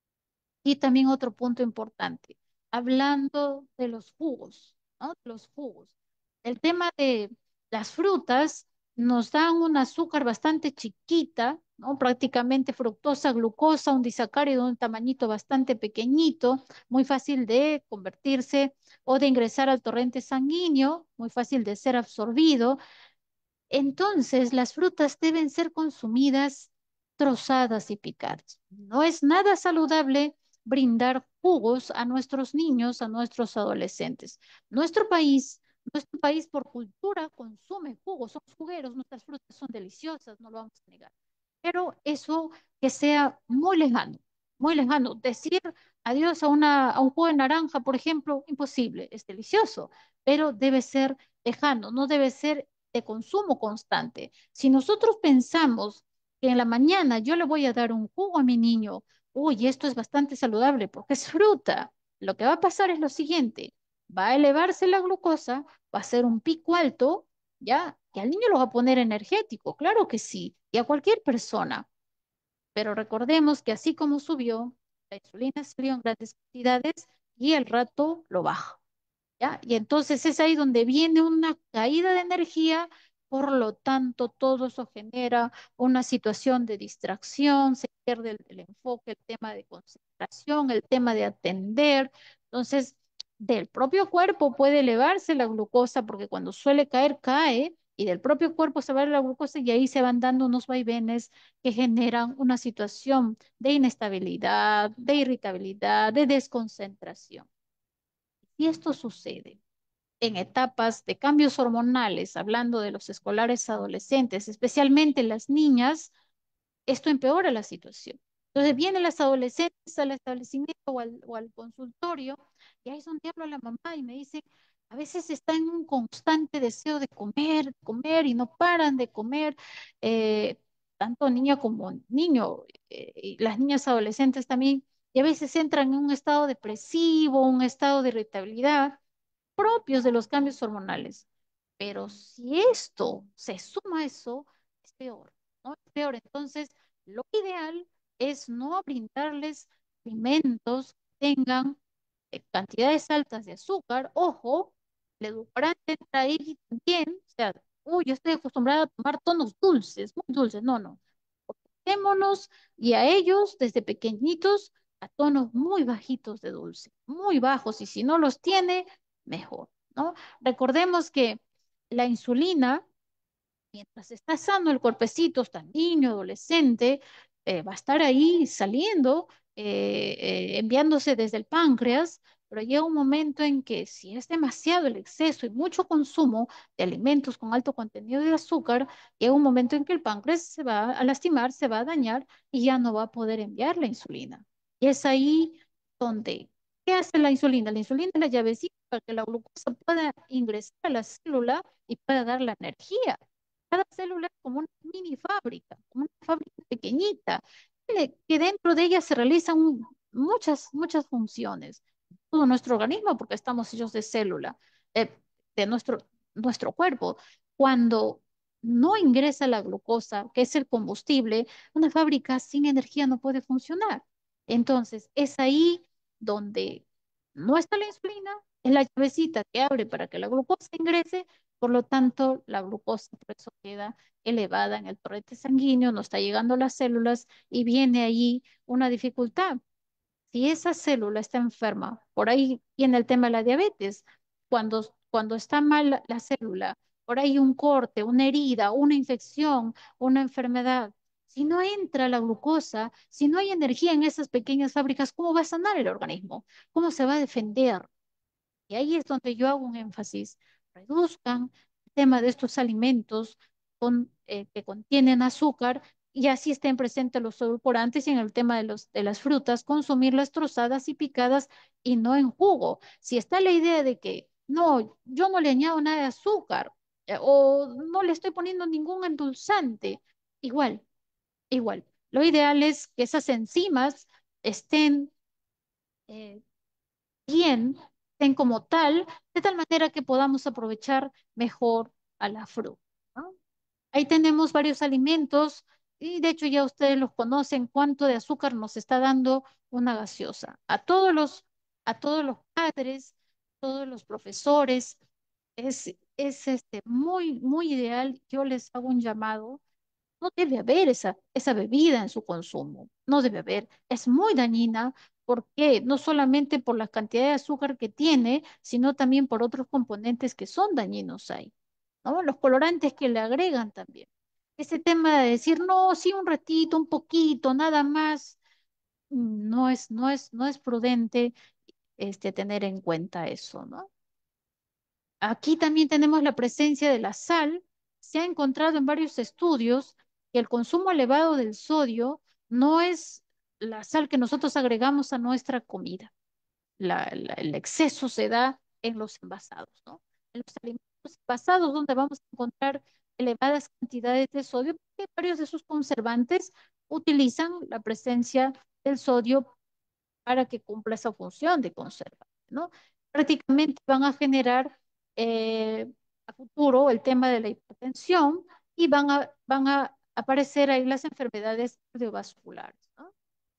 Y también otro punto importante, hablando de los jugos, ¿no? Los jugos. El tema de las frutas nos dan un azúcar bastante chiquita, ¿no? Prácticamente fructosa, glucosa, un disacárido de un tamañito bastante pequeñito, muy fácil de convertirse o de ingresar al torrente sanguíneo, muy fácil de ser absorbido. Entonces, las frutas deben ser consumidas trozadas y picadas. No es nada saludable brindar jugos a nuestros niños, a nuestros adolescentes. Nuestro país por cultura consume jugos, somos jugueros, nuestras frutas son deliciosas, no lo vamos a negar. Pero eso que sea muy lejano, muy lejano. Decir adiós a un jugo de naranja, por ejemplo, imposible, es delicioso, pero debe ser lejano, no debe ser de consumo constante. Si nosotros pensamos que en la mañana yo le voy a dar un jugo a mi niño, uy, esto es bastante saludable porque es fruta, lo que va a pasar es lo siguiente, va a elevarse la glucosa, va a ser un pico alto, ¿ya? Y al niño lo va a poner energético, claro que sí, y a cualquier persona. Pero recordemos que así como subió, la insulina subió en grandes cantidades y el rato lo baja. ¿Ya? Y entonces es ahí donde viene una caída de energía, por lo tanto todo eso genera una situación de distracción, se pierde el enfoque, el tema de concentración, el tema de atender. Entonces, del propio cuerpo puede elevarse la glucosa, porque cuando suele caer, cae, y del propio cuerpo se va la glucosa y ahí se van dando unos vaivenes que generan una situación de inestabilidad, de irritabilidad, de desconcentración. Y esto sucede en etapas de cambios hormonales, hablando de los escolares adolescentes, especialmente las niñas, esto empeora la situación. Entonces vienen las adolescentes al establecimiento o al consultorio y ahí es donde hablo a la mamá y me dice, a veces está en un constante deseo de comer y no paran de comer, eh, tanto niña como niño, y las niñas adolescentes también, y a veces entran en un estado depresivo, un estado de irritabilidad propios de los cambios hormonales. Pero si esto se suma a eso, es peor, ¿no? Es peor. Entonces, lo ideal es no brindarles alimentos que tengan cantidades altas de azúcar. Ojo, el edulcorante entra ahí también. O sea, uy, yo estoy acostumbrada a tomar tonos dulces, muy dulces. No, no. Orientémonos y a ellos desde pequeñitos a tonos muy bajitos de dulce, muy bajos. Y si no los tiene, mejor, ¿no? Recordemos que la insulina, mientras está sano el cuerpecito, está niño, adolescente, va a estar ahí saliendo, enviándose desde el páncreas, pero llega un momento en que si es demasiado el exceso y mucho consumo de alimentos con alto contenido de azúcar, llega un momento en que el páncreas se va a lastimar, se va a dañar y ya no va a poder enviar la insulina. Y es ahí donde, ¿qué hace la insulina? La insulina es la llavecita para que la glucosa pueda ingresar a la célula y pueda dar la energía. Cada célula es como una mini fábrica, como una fábrica pequeñita, que dentro de ella se realizan muchas funciones. Todo nuestro organismo, porque estamos hechos de célula, eh, de nuestro cuerpo. Cuando no ingresa la glucosa, que es el combustible, una fábrica sin energía no puede funcionar. Entonces, es ahí donde no está la insulina, es la llavecita que abre para que la glucosa ingrese, por lo tanto, la glucosa por eso queda elevada en el torrente sanguíneo, no está llegando a las células y viene allí una dificultad. Si esa célula está enferma, por ahí viene el tema de la diabetes, cuando está mal la célula, por ahí un corte, una herida, una infección, una enfermedad. Si no entra la glucosa, si no hay energía en esas pequeñas fábricas, ¿cómo va a sanar el organismo? ¿Cómo se va a defender? Y ahí es donde yo hago un énfasis. Reduzcan el tema de estos alimentos que contienen azúcar y así estén presentes los edulcorantes y en el tema de las frutas, consumirlas trozadas y picadas y no en jugo. Si está la idea de que no, yo no le añado nada de azúcar o no le estoy poniendo ningún endulzante, igual, igual. Lo ideal es que esas enzimas estén eh, bien, estén como tal, de tal manera que podamos aprovechar mejor a la fruta, ¿no? Ahí tenemos varios alimentos y de hecho ya ustedes los conocen, cuánto de azúcar nos está dando una gaseosa. A todos los padres, todos los profesores, es muy ideal. Yo les hago un llamado. No debe haber esa bebida en su consumo, no debe haber. Es muy dañina porque no solamente por la cantidad de azúcar que tiene, sino también por otros componentes que son dañinos ahí, ¿no? Los colorantes que le agregan también. Ese tema de decir, no, sí, un ratito, un poquito, nada más, no es prudente tener en cuenta eso, ¿no? Aquí también tenemos la presencia de la sal. Se ha encontrado en varios estudios que el consumo elevado del sodio no es la sal que nosotros agregamos a nuestra comida. El exceso se da en los envasados, ¿no? En los alimentos envasados donde vamos a encontrar elevadas cantidades de sodio, porque varios de sus conservantes utilizan la presencia del sodio para que cumpla esa función de conserva, ¿no? Prácticamente van a generar a futuro el tema de la hipertensión y van a aparecer ahí las enfermedades cardiovasculares, ¿no?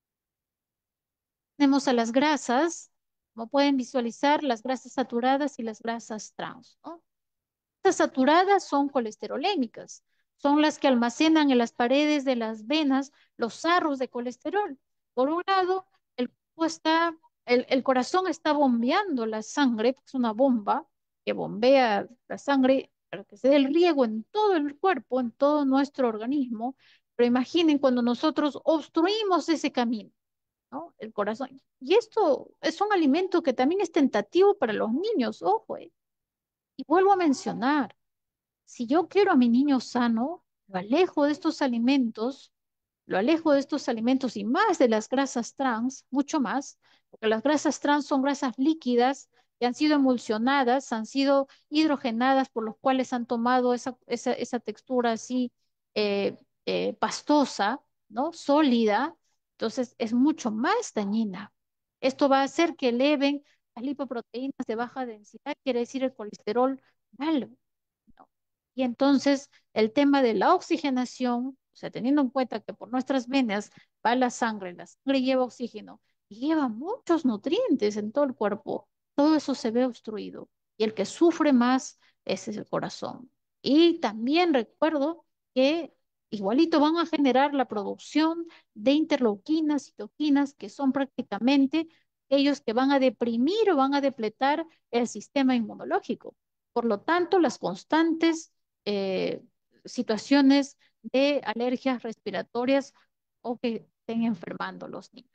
Tenemos a las grasas, como pueden visualizar, las grasas saturadas y las grasas trans, ¿no? Estas saturadas son colesterolémicas, son las que almacenan en las paredes de las venas los sarros de colesterol. Por un lado, el cuerpo está El corazón está bombeando la sangre, es una bomba que bombea la sangre para que se dé el riego en todo el cuerpo, en todo nuestro organismo. Pero imaginen cuando nosotros obstruimos ese camino, ¿no? El corazón. Y esto es un alimento que también es tentativo para los niños, ojo, ¿eh? Y vuelvo a mencionar, si yo quiero a mi niño sano, lo alejo de estos alimentos, lo alejo de estos alimentos y más de las grasas trans, mucho más, porque las grasas trans son grasas líquidas que han sido emulsionadas, han sido hidrogenadas, por los cuales han tomado esa textura así eh, pastosa, ¿no? Sólida. Entonces es mucho más dañina. Esto va a hacer que eleven las lipoproteínas de baja densidad, quiere decir el colesterol malo, ¿no? Y entonces el tema de la oxigenación, o sea, teniendo en cuenta que por nuestras venas va la sangre lleva oxígeno y lleva muchos nutrientes en todo el cuerpo, todo eso se ve obstruido. Y el que sufre más ese es el corazón. Y también recuerdo que igualito van a generar la producción de interleuquinas, citoquinas, que son prácticamente ellos que van a deprimir o van a depletar el sistema inmunológico. Por lo tanto, las constantes eh, situaciones de alergias respiratorias o que estén enfermando los niños.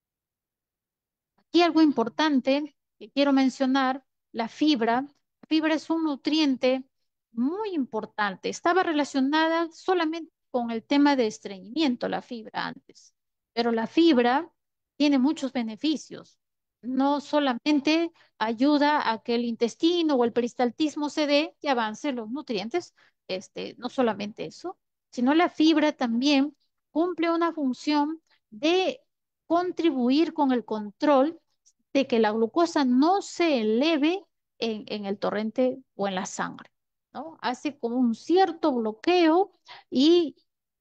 Aquí algo importante que quiero mencionar, la fibra. La fibra es un nutriente muy importante. Estaba relacionada solamente con el tema de estreñimiento, la fibra antes, pero la fibra tiene muchos beneficios. No solamente ayuda a que el intestino o el peristaltismo se dé y avance los nutrientes, no solamente eso, sino la fibra también cumple una función de contribuir con el control de que la glucosa no se eleve en el torrente o en la sangre, ¿no? Hace como un cierto bloqueo y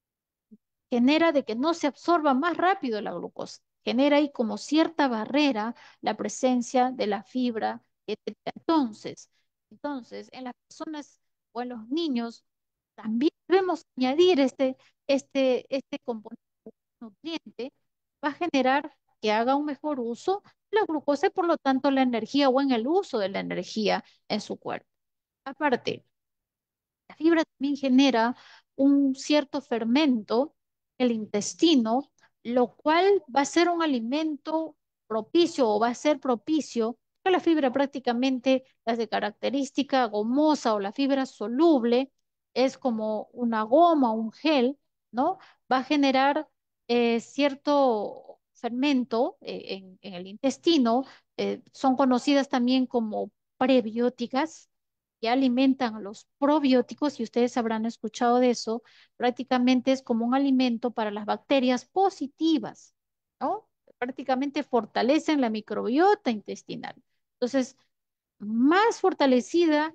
genera de que no se absorba más rápido la glucosa. Genera ahí como cierta barrera la presencia de la fibra, etcétera. Entonces, en las personas o en los niños también debemos añadir este componente nutriente, va a generar que haga un mejor uso de la glucosa y por lo tanto la energía o en el uso de la energía en su cuerpo. Aparte, la fibra también genera un cierto fermento, el intestino, lo cual va a ser un alimento propicio o va a ser propicio, que la fibra prácticamente las de característica gomosa o la fibra soluble es como una goma, un gel, ¿no? Va a generar cierto fermento en el intestino, son conocidas también como prebióticas que alimentan a los probióticos, y ustedes habrán escuchado de eso, prácticamente es como un alimento para las bacterias positivas, ¿no? Prácticamente fortalecen la microbiota intestinal. Entonces, más fortalecida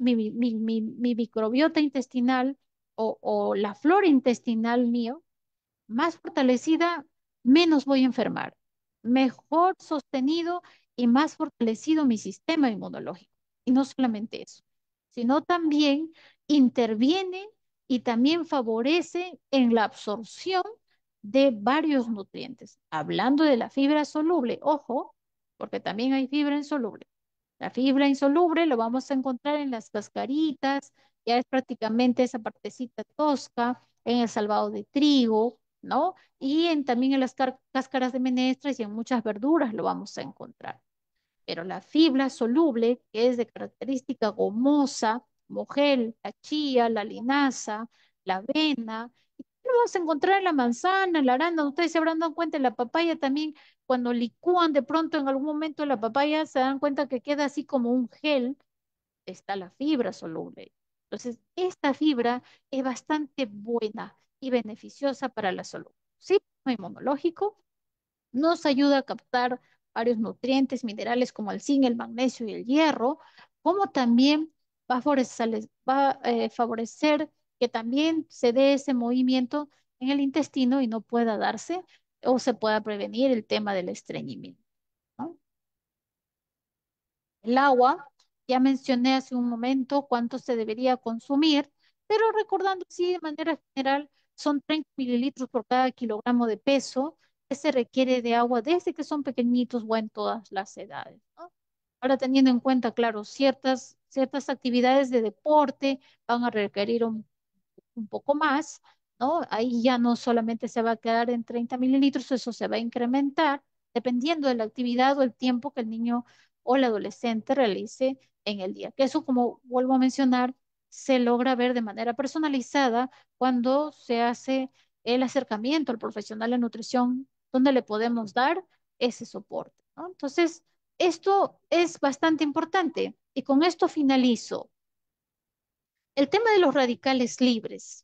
mi microbiota intestinal o la flora intestinal mío, más fortalecida, menos voy a enfermar, mejor sostenido y más fortalecido mi sistema inmunológico. Y no solamente eso, sino también interviene y también favorece en la absorción de varios nutrientes. Hablando de la fibra soluble, ojo, porque también hay fibra insoluble. La fibra insoluble lo vamos a encontrar en las cascaritas, ya es prácticamente esa partecita tosca, en el salvado de trigo, ¿no? Y también en las cáscaras de menestras y en muchas verduras lo vamos a encontrar. Pero la fibra soluble, que es de característica gomosa, mogel, la chía, la linaza, la avena, lo vamos a encontrar en la manzana, en la arándano. Ustedes se habrán dado cuenta en la papaya también, cuando licúan de pronto en algún momento la papaya, se dan cuenta que queda así como un gel, está la fibra soluble. Entonces, esta fibra es bastante buena y beneficiosa para la salud. Sí, inmunológico, nos ayuda a captar varios nutrientes, minerales como el zinc, el magnesio y el hierro, como también va a favorecer que también se dé ese movimiento en el intestino y no pueda darse o se pueda prevenir el tema del estreñimiento, ¿no? El agua, ya mencioné hace un momento cuánto se debería consumir, pero recordando así de manera general, son 30 mililitros por cada kilogramo de peso que se requiere de agua desde que son pequeñitos o en todas las edades, ¿no? Ahora teniendo en cuenta, claro, ciertas actividades de deporte van a requerir un poco más, ¿no? Ahí ya no solamente se va a quedar en 30 mililitros, eso se va a incrementar dependiendo de la actividad o el tiempo que el niño o el adolescente realice en el día. Que eso, como vuelvo a mencionar, se logra ver de manera personalizada cuando se hace el acercamiento al profesional de nutrición, donde le podemos dar ese soporte, ¿no? Entonces, esto es bastante importante y con esto finalizo. El tema de los radicales libres.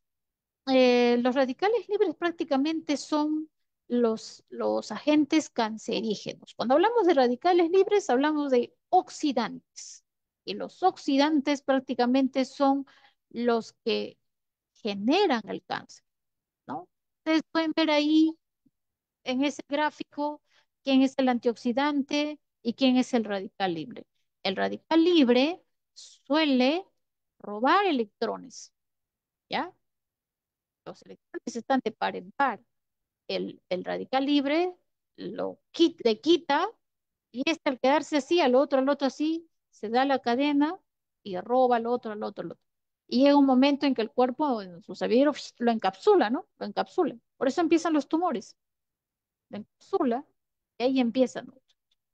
Los radicales libres prácticamente son los agentes cancerígenos. Cuando hablamos de radicales libres, hablamos de oxidantes. Y los oxidantes prácticamente son los que generan el cáncer, ¿no? Ustedes pueden ver ahí en ese gráfico quién es el antioxidante y quién es el radical libre. El radical libre suele robar electrones, ¿ya? Los electrones están de par en par. El radical libre le quita y este al quedarse así, al otro así, se da la cadena y roba al otro, al otro. Y llega un momento en que el cuerpo, en su cerebro, lo encapsula, ¿no? Lo encapsula. Por eso empiezan los tumores. Lo encapsula y ahí empiezan, ¿no?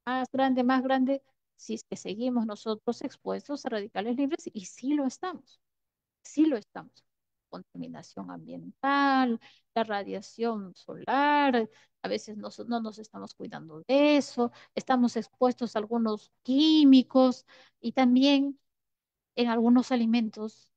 Más grande, si es que seguimos nosotros expuestos a radicales libres, y sí lo estamos. Sí lo estamos. Contaminación ambiental, la radiación solar, a veces no nos estamos cuidando de eso, estamos expuestos a algunos químicos y también en algunos alimentos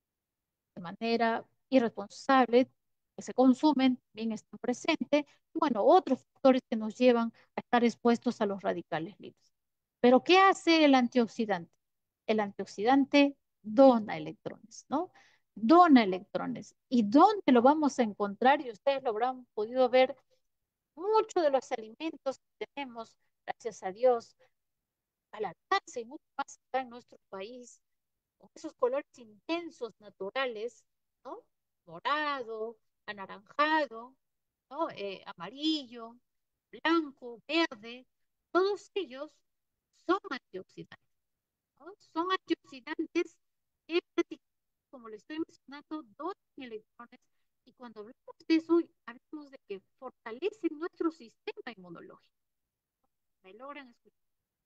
de manera irresponsable que se consumen, también están presentes, y bueno, otros factores que nos llevan a estar expuestos a los radicales libres. Pero ¿qué hace el antioxidante? El antioxidante dona electrones, ¿no? Dona electrones. ¿Y dónde lo vamos a encontrar? Y ustedes lo habrán podido ver, muchos de los alimentos que tenemos, gracias a Dios, al alcance y mucho más acá en nuestro país, con esos colores intensos naturales, ¿no? Morado, anaranjado, ¿no? Amarillo, blanco, verde, todos ellos son antioxidantes, ¿no? Son antioxidantes que, como le estoy mencionando, donan electrones y cuando hablamos de eso, hablamos de que fortalecen nuestro sistema inmunológico. ¿Me logran escuchar?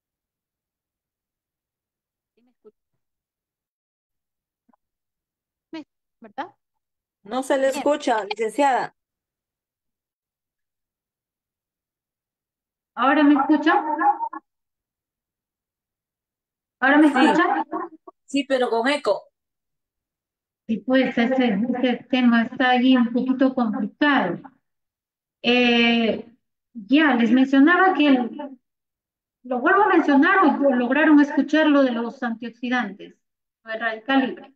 ¿Sí me escuchan? ¿Verdad? No se le Bien. escucha, licenciada. ¿Ahora me escuchan? ¿Ahora me Sí, escuchan? sí, pero con eco. Sí, pues ese tema está ahí un poquito complicado. Eh, ya, les mencionaba que lo vuelvo a mencionar o lograron escuchar lo de los antioxidantes, lo del radical libre.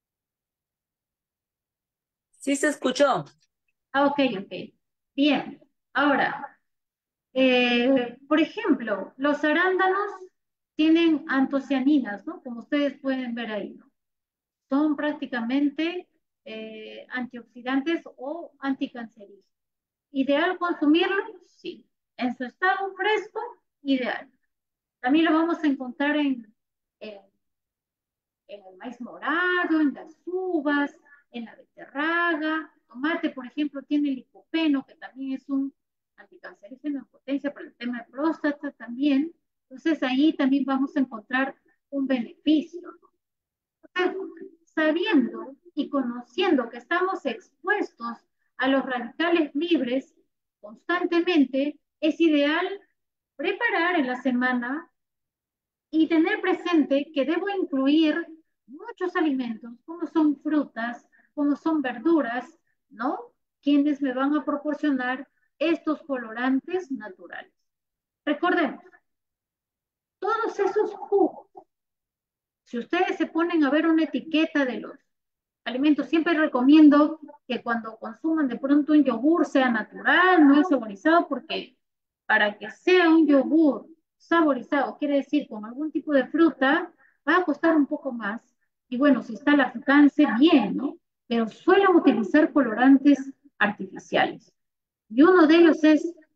Sí se escuchó. Ah, ok, ok. Bien. Ahora, por ejemplo, los arándanos tienen antocianinas, ¿no? Como ustedes pueden ver ahí, ¿no? Son prácticamente antioxidantes o anticancerígenos. ¿Ideal consumirlo? Sí. En su estado fresco, ideal. También lo vamos a encontrar en, en el maíz morado, en las uvas, en la beterraga. Tomate, por ejemplo, tiene licopeno, que también es un anticancerígeno en potencia para el tema de próstata también. Entonces ahí también vamos a encontrar un beneficio. Entonces, sabiendo y conociendo que estamos expuestos a los radicales libres constantemente, es ideal preparar en la semana y tener presente que debo incluir muchos alimentos, como son frutas, como son verduras, ¿no? Quienes me van a proporcionar estos colorantes naturales. Recordemos, todos esos jugos, si ustedes se ponen a ver una etiqueta de los alimentos, siempre recomiendo que cuando consuman de pronto un yogur sea natural, no es saborizado, porque para que sea un yogur saborizado, quiere decir con algún tipo de fruta, va a costar un poco más. Y bueno, si está al alcance, bien, ¿no? Pero suelen utilizar colorantes artificiales. Y uno de ellos es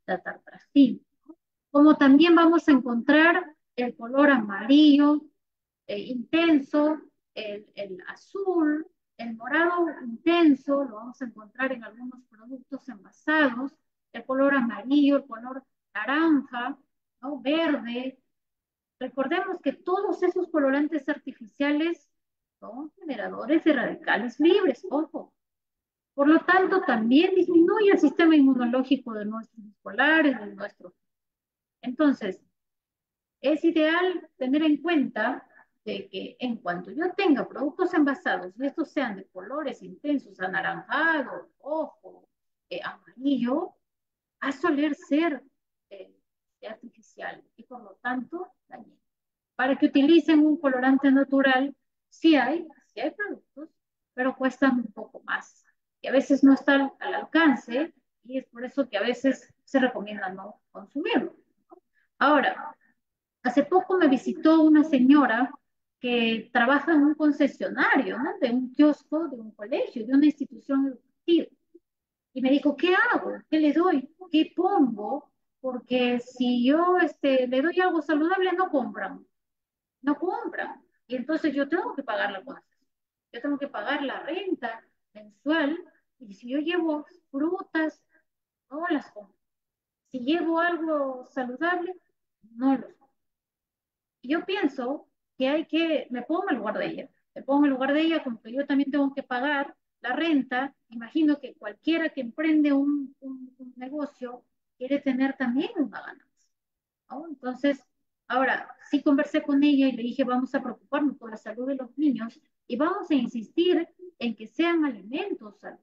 la tartracina. Como también vamos a encontrar el color amarillo intenso, el azul, el morado intenso, lo vamos a encontrar en algunos productos envasados, el color amarillo, el color naranja, ¿no? Verde. Recordemos que todos esos colorantes artificiales son generadores de radicales libres, ojo. Por lo tanto, también disminuye el sistema inmunológico de nuestros escolares, de nuestros. Entonces, es ideal tener en cuenta de que en cuanto yo tenga productos envasados y estos sean de colores intensos, anaranjado, rojo, amarillo, a soler ser eh, artificial y por lo tanto dañino. Para que utilicen un colorante natural, sí hay productos, pero cuestan un poco más. Y a veces no están al alcance y es por eso que a veces se recomienda no consumirlo. Ahora, hace poco me visitó una señora que trabaja en un concesionario, ¿no? De un kiosco, de un colegio, de una institución educativa. Y me dijo, ¿qué hago? ¿Qué le doy? ¿Qué pongo? Porque si yo le doy algo saludable, no compran. No compran. Y entonces yo tengo que pagar la concesión. Yo tengo que pagar la renta mensual. Y si yo llevo frutas, no las compro. Si llevo algo saludable, no los compro. Y yo pienso que me pongo en el lugar de ella. Me pongo en el lugar de ella como que yo también tengo que pagar la renta. Imagino que cualquiera que emprende un negocio quiere tener también una ganancia, ¿no? Entonces, ahora, sí conversé con ella y le dije, vamos a preocuparnos por la salud de los niños y vamos a insistir en que sean alimentos saludables.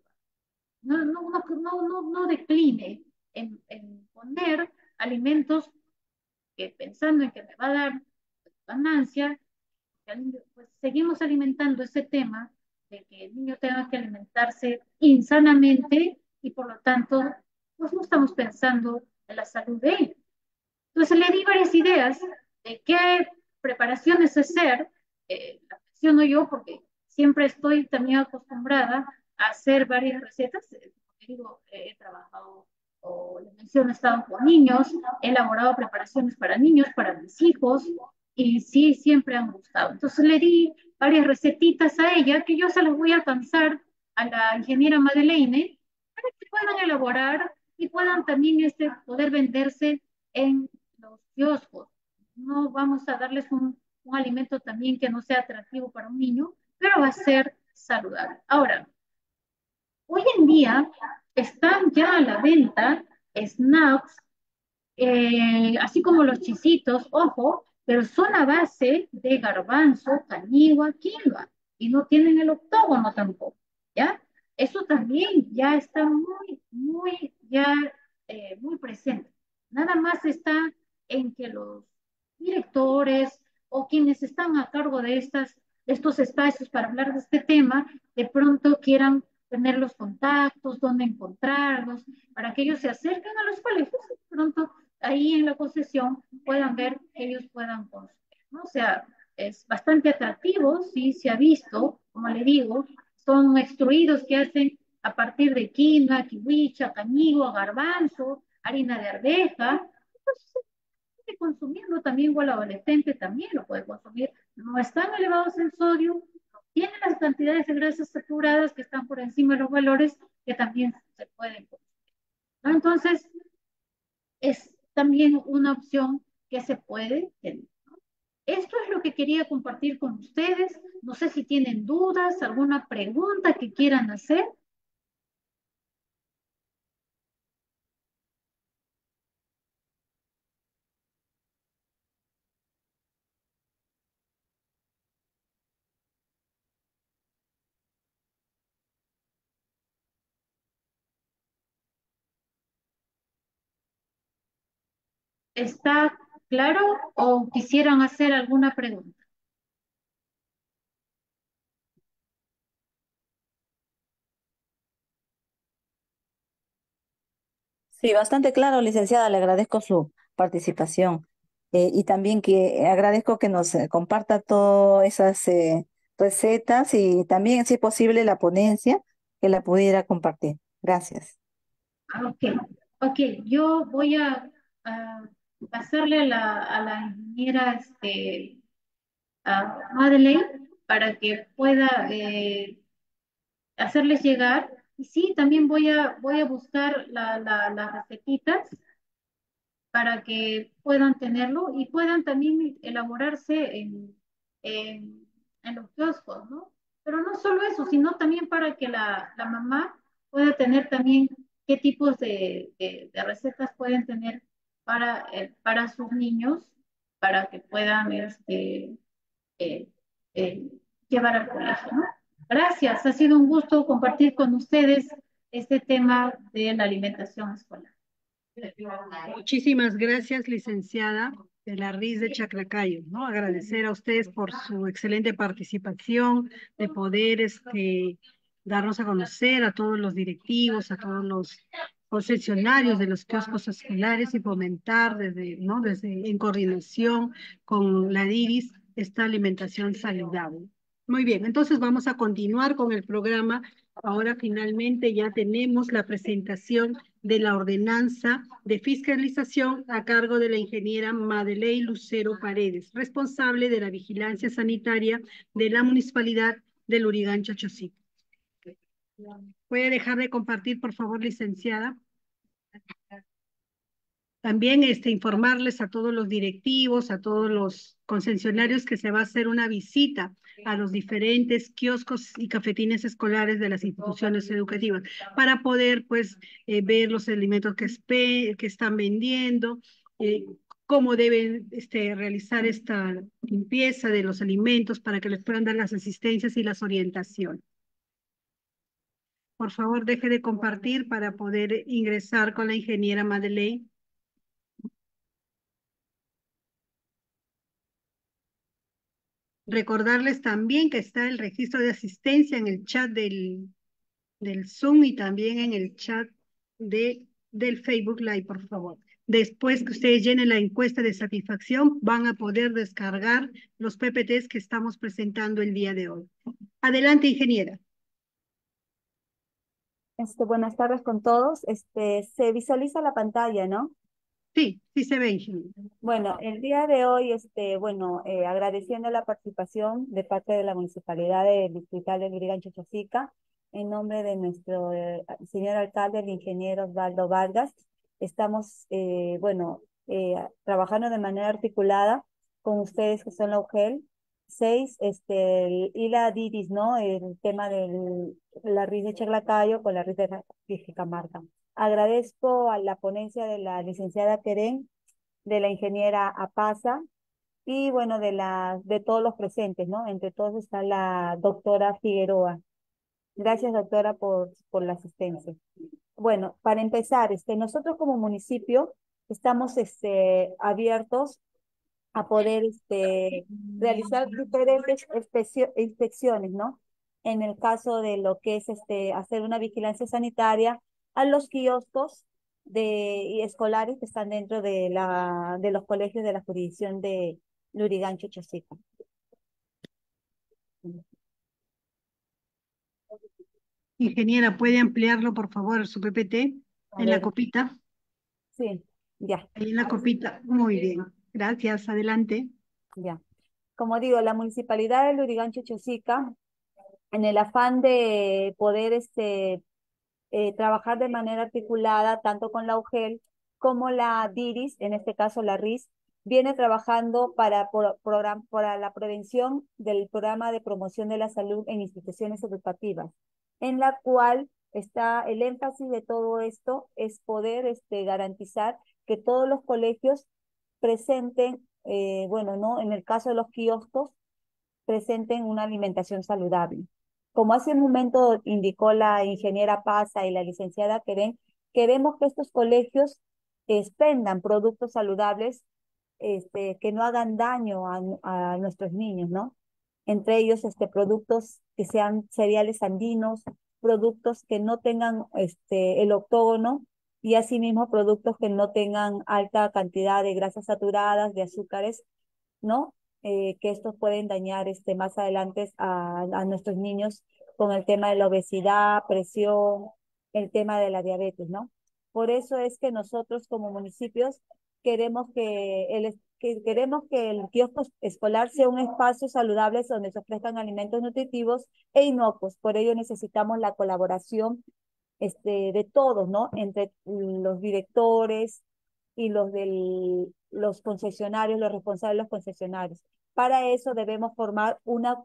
No decline en poner alimentos que pensando en que me va a dar ganancia, pues seguimos alimentando ese tema de que el niño tenga que alimentarse insanamente y por lo tanto, pues no estamos pensando en la salud de él. Entonces le di varias ideas de qué preparaciones hacer, la menciono yo porque siempre estoy también acostumbrada a hacer varias recetas, porque digo, he trabajado o le menciono, he estado con niños, he elaborado preparaciones para niños, para mis hijos, y sí, siempre han gustado. Entonces le di varias recetitas a ella que yo se las voy a alcanzar a la ingeniera Madeleine para que puedan elaborar y puedan también poder venderse en los kioscos. No vamos a darles un alimento también que no sea atractivo para un niño, pero va a ser saludable. Ahora, hoy en día están ya a la venta snacks, así como los chisitos, ojo, pero son a base de garbanzo, canigua, quinoa, y no tienen el octógono tampoco, ¿ya? Eso también ya está muy presente. Nada más está en que los directores o quienes están a cargo de estos espacios para hablar de este tema, de pronto quieran tener los contactos, dónde encontrarlos, para que ellos se acerquen a los colegios y de pronto ahí en la concesión puedan ver que ellos puedan consumir, ¿no? O sea, es bastante atractivo, sí, se ha visto, como le digo, son extruidos que hacen a partir de quinoa, kiwicha, canigua, garbanzo, harina de arveja. Entonces, puede consumirlo también, igual adolescente también lo puede consumir. No están elevados en sodio, no tienen las cantidades de grasas saturadas que están por encima de los valores que también se pueden consumir, ¿no? Entonces, es también una opción que se puede tener. Esto es lo que quería compartir con ustedes. No sé si tienen dudas, alguna pregunta que quieran hacer. ¿Está claro o quisieran hacer alguna pregunta? Sí, bastante claro, licenciada. Le agradezco su participación. Y también que agradezco que nos comparta todas esas recetas y también, si es posible, la ponencia que la pudiera compartir. Gracias. Ah, ok. Ok, yo voy a pasarle a la ingeniera a Madeleine para que pueda hacerles llegar. Y sí, también voy a buscar las recetitas para que puedan tenerlo y puedan también elaborarse en los kioscos, ¿no? Pero no solo eso, sino también para que la mamá pueda tener también qué tipos de recetas pueden tener para sus niños, para que puedan eh, eh, llevar al colegio, ¿no? Gracias, ha sido un gusto compartir con ustedes este tema de la alimentación escolar. Muchísimas gracias, licenciada de la RIS de Chaclacayo, ¿no? Agradecer a ustedes por su excelente participación, de poder darnos a conocer a todos los directivos, a todos los concesionarios de los kioscos escolares y fomentar ¿no? En coordinación con la DIRIS esta alimentación saludable. Muy bien, entonces vamos a continuar con el programa. Ahora finalmente ya tenemos la presentación de la ordenanza de fiscalización a cargo de la ingeniera Madeleine Lucero Paredes, responsable de la vigilancia sanitaria de la municipalidad de Lurigancho, Chosica. ¿Puede dejar de compartir, por favor, licenciada? También informarles a todos los directivos, a todos los concesionarios que se va a hacer una visita a los diferentes kioscos y cafetines escolares de las instituciones educativas para poder pues ver los alimentos que están vendiendo, cómo deben realizar esta limpieza de los alimentos para que les puedan dar las asistencias y las orientaciones. Por favor, deje de compartir para poder ingresar con la ingeniera Madeleine. Recordarles también que está el registro de asistencia en el chat del Zoom y también en el chat del Facebook Live, por favor. Después que ustedes llenen la encuesta de satisfacción, van a poder descargar los PPTs que estamos presentando el día de hoy. Adelante, ingeniera. Buenas tardes con todos. Se visualiza la pantalla, ¿no? Sí, sí se ve, ingeniera. Bueno, el día de hoy, agradeciendo la participación de parte de la Municipalidad de Distrital de Lurigancho, Chosica, en nombre de nuestro señor alcalde, el ingeniero Osvaldo Vargas, estamos, trabajando de manera articulada con ustedes que son la UGEL 6, y la DIDIS, ¿no? El tema de la RIS de Chaclacayo con la RIS de Jicamarca. Agradezco a la ponencia de la licenciada Querén, de la ingeniera Apasa y bueno, de todos los presentes, ¿no? Entre todos está la doctora Figueroa. Gracias, doctora, por la asistencia. Bueno, para empezar, nosotros como municipio estamos abiertos a poder realizar diferentes inspecciones, ¿no? En el caso de lo que es hacer una vigilancia sanitaria a los kioscos y escolares que están dentro de los colegios de la jurisdicción de Lurigancho, Chosica. Ingeniera, ¿puede ampliarlo, por favor, su PPT A en la ver, copita? sí, ya, Ahí en la copita. Muy bien. Gracias. Adelante. ya. Como digo, la municipalidad de Lurigancho, Chosica, en el afán de poder trabajar de manera articulada tanto con la UGEL como la DIRIS, en este caso la RIS, viene trabajando para la prevención del programa de promoción de la salud en instituciones educativas, en la cual está el énfasis de todo esto es poder garantizar que todos los colegios presenten, ¿no? En el caso de los kioscos, presenten una alimentación saludable. Como hace un momento indicó la ingeniera Pasa y la licenciada Querén, queremos que estos colegios expendan productos saludables que no hagan daño a nuestros niños, ¿no? Entre ellos, productos que sean cereales andinos, productos que no tengan el octógono y asimismo productos que no tengan alta cantidad de grasas saturadas, de azúcares, ¿no? Que estos pueden dañar más adelante a nuestros niños con el tema de la obesidad, presión, el tema de la diabetes, ¿no? Por eso es que nosotros como municipios queremos que el kiosco escolar sea un espacio saludable donde se ofrezcan alimentos nutritivos e inocuos. Por ello necesitamos la colaboración de todos, ¿no? Entre los directores y los concesionarios, los responsables de los concesionarios. Para eso debemos formar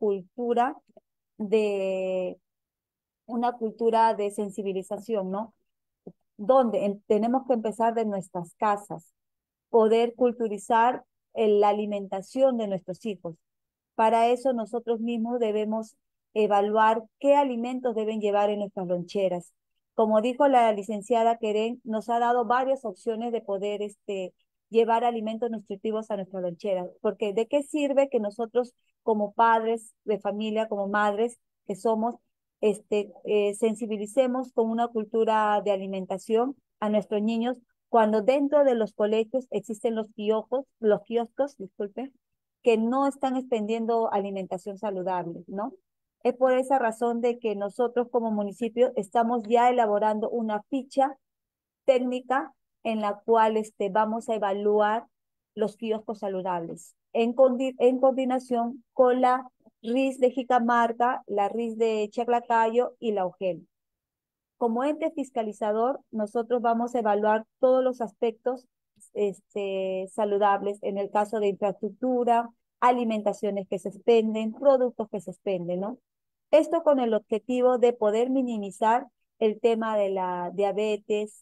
de, una cultura de sensibilización, ¿no? Donde tenemos que empezar de nuestras casas, poder culturizar la alimentación de nuestros hijos. Para eso nosotros mismos debemos evaluar qué alimentos deben llevar en nuestras loncheras. Como dijo la licenciada Querén, nos ha dado varias opciones de poder llevar alimentos nutritivos a nuestra lonchera. Porque ¿de qué sirve que nosotros como padres de familia, como madres que somos, sensibilicemos con una cultura de alimentación a nuestros niños cuando dentro de los colegios existen los kioscos, disculpe, que no están extendiendo alimentación saludable, ¿no? Es por esa razón de que nosotros como municipio estamos ya elaborando una ficha técnica en la cual vamos a evaluar los kioscos saludables en coordinación con la RIS de Jicamarca, la RIS de Chaclacayo y la UGEL. Como ente fiscalizador, nosotros vamos a evaluar todos los aspectos saludables en el caso de infraestructura, alimentaciones que se expenden, productos que se expenden, ¿no? Esto con el objetivo de poder minimizar el tema de la diabetes,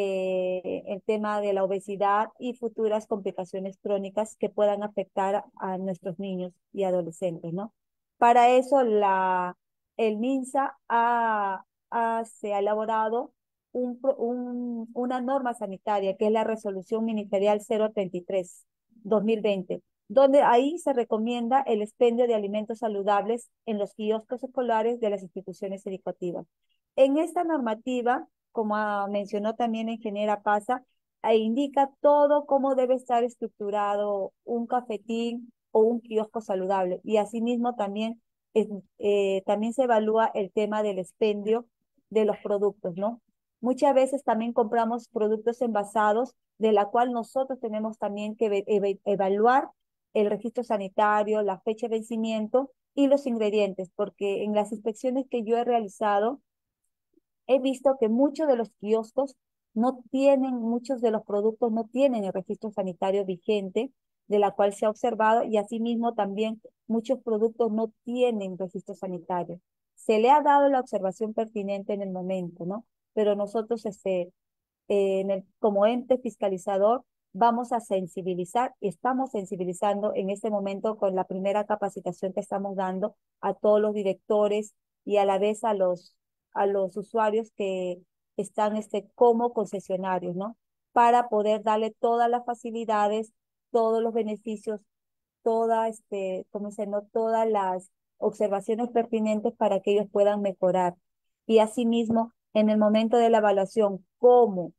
el tema de la obesidad y futuras complicaciones crónicas que puedan afectar a nuestros niños y adolescentes, ¿no? Para eso el MINSA se ha elaborado una norma sanitaria, que es la Resolución Ministerial 033/2020, donde ahí se recomienda el expendio de alimentos saludables en los kioscos escolares de las instituciones educativas. En esta normativa, como mencionó también la ingeniera Paza, indica todo cómo debe estar estructurado un cafetín o un kiosco saludable. Y asimismo también se evalúa el tema del expendio de los productos, ¿no? Muchas veces también compramos productos envasados, de la cual nosotros tenemos también que evaluar el registro sanitario, la fecha de vencimiento y los ingredientes, porque en las inspecciones que yo he realizado, he visto que muchos de los kioscos muchos de los productos no tienen el registro sanitario vigente, de la cual se ha observado, y asimismo también muchos productos no tienen registro sanitario. Se le ha dado la observación pertinente en el momento, ¿no? Pero nosotros, como ente fiscalizador, vamos a sensibilizar y estamos sensibilizando en este momento con la primera capacitación que estamos dando a todos los directores y a la vez a los usuarios que están como concesionarios, ¿no? Para poder darle todas las facilidades, todos los beneficios, ¿cómo se llama? Todas las observaciones pertinentes para que ellos puedan mejorar. Y asimismo, en el momento de la evaluación, como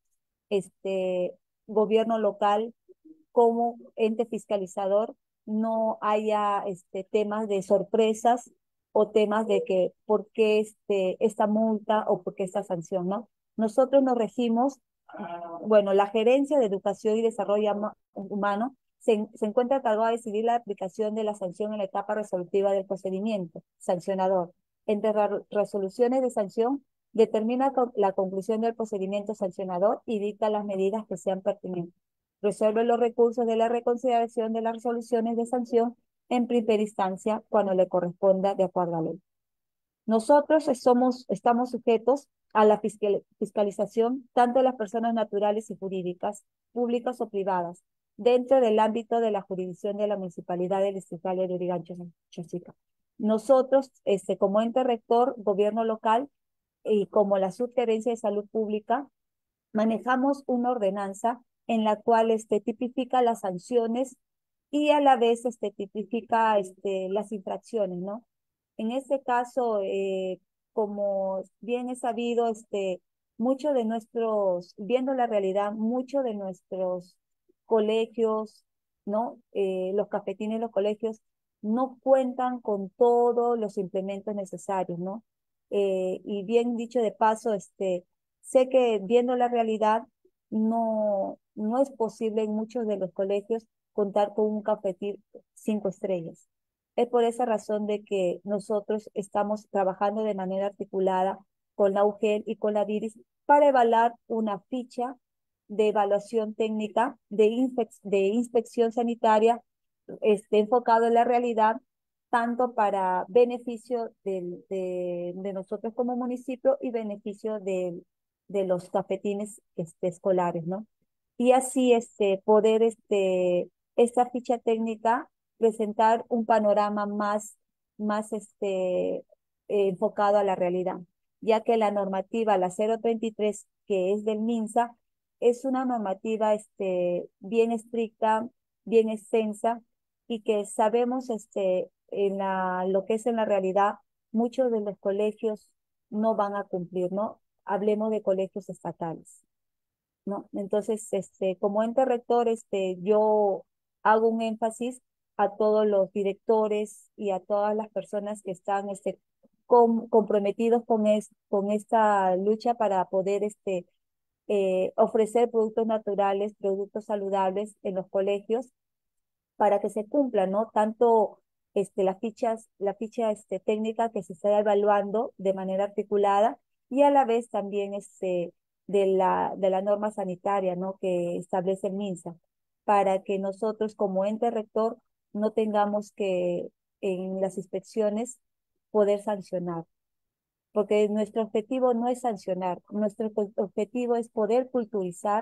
gobierno local, como ente fiscalizador, no haya temas de sorpresas o temas de que por qué esta multa o por qué esta sanción, ¿no? Nosotros nos regimos, bueno, la Gerencia de Educación y Desarrollo Humano se encuentra encargada de decidir la aplicación de la sanción en la etapa resolutiva del procedimiento sancionador. Entre resoluciones de sanción, determina la conclusión del procedimiento sancionador y dicta las medidas que sean pertinentes. Resuelve los recursos de la reconsideración de las resoluciones de sanción en primera instancia cuando le corresponda de acuerdo a la ley. Nosotros estamos sujetos a la fiscalización tanto de las personas naturales y jurídicas, públicas o privadas, dentro del ámbito de la jurisdicción de la Municipalidad del Distrito de Lurigancho-Chosica. Nosotros, como ente rector, gobierno local y como la Subgerencia de Salud Pública, manejamos una ordenanza en la cual tipifica las sanciones y a la vez tipifica las infracciones, ¿no? En este caso, como bien es sabido, viendo la realidad, muchos de nuestros colegios, ¿no? Los cafetines, los colegios, no cuentan con todos los implementos necesarios, ¿no? Y bien dicho de paso, sé que viendo la realidad, no es posible en muchos de los colegios contar con un cafetín 5 estrellas. Es por esa razón de que nosotros estamos trabajando de manera articulada con la UGEL y con la DIRIS para evaluar una ficha de evaluación técnica de inspección sanitaria enfocado en la realidad, tanto para beneficio de nosotros como municipio y beneficio de los cafetines escolares, ¿no? Y así poder esta ficha técnica presentar un panorama más enfocado a la realidad, ya que la normativa, la 033, que es del MINSA, es una normativa bien estricta, bien extensa, y que sabemos lo que es en la realidad, muchos de los colegios no van a cumplir, ¿no? Hablemos de colegios estatales, ¿no? Entonces, como ente rector, yo hago un énfasis a todos los directores y a todas las personas que están comprometidos con esta lucha para poder ofrecer productos naturales, productos saludables en los colegios para que se cumpla, ¿no? Tanto la ficha técnica que se está evaluando de manera articulada y a la vez también de la norma sanitaria, ¿no? Que establece el MINSA, para que nosotros como ente rector no tengamos que en las inspecciones poder sancionar, porque nuestro objetivo no es sancionar, nuestro objetivo es poder culturizar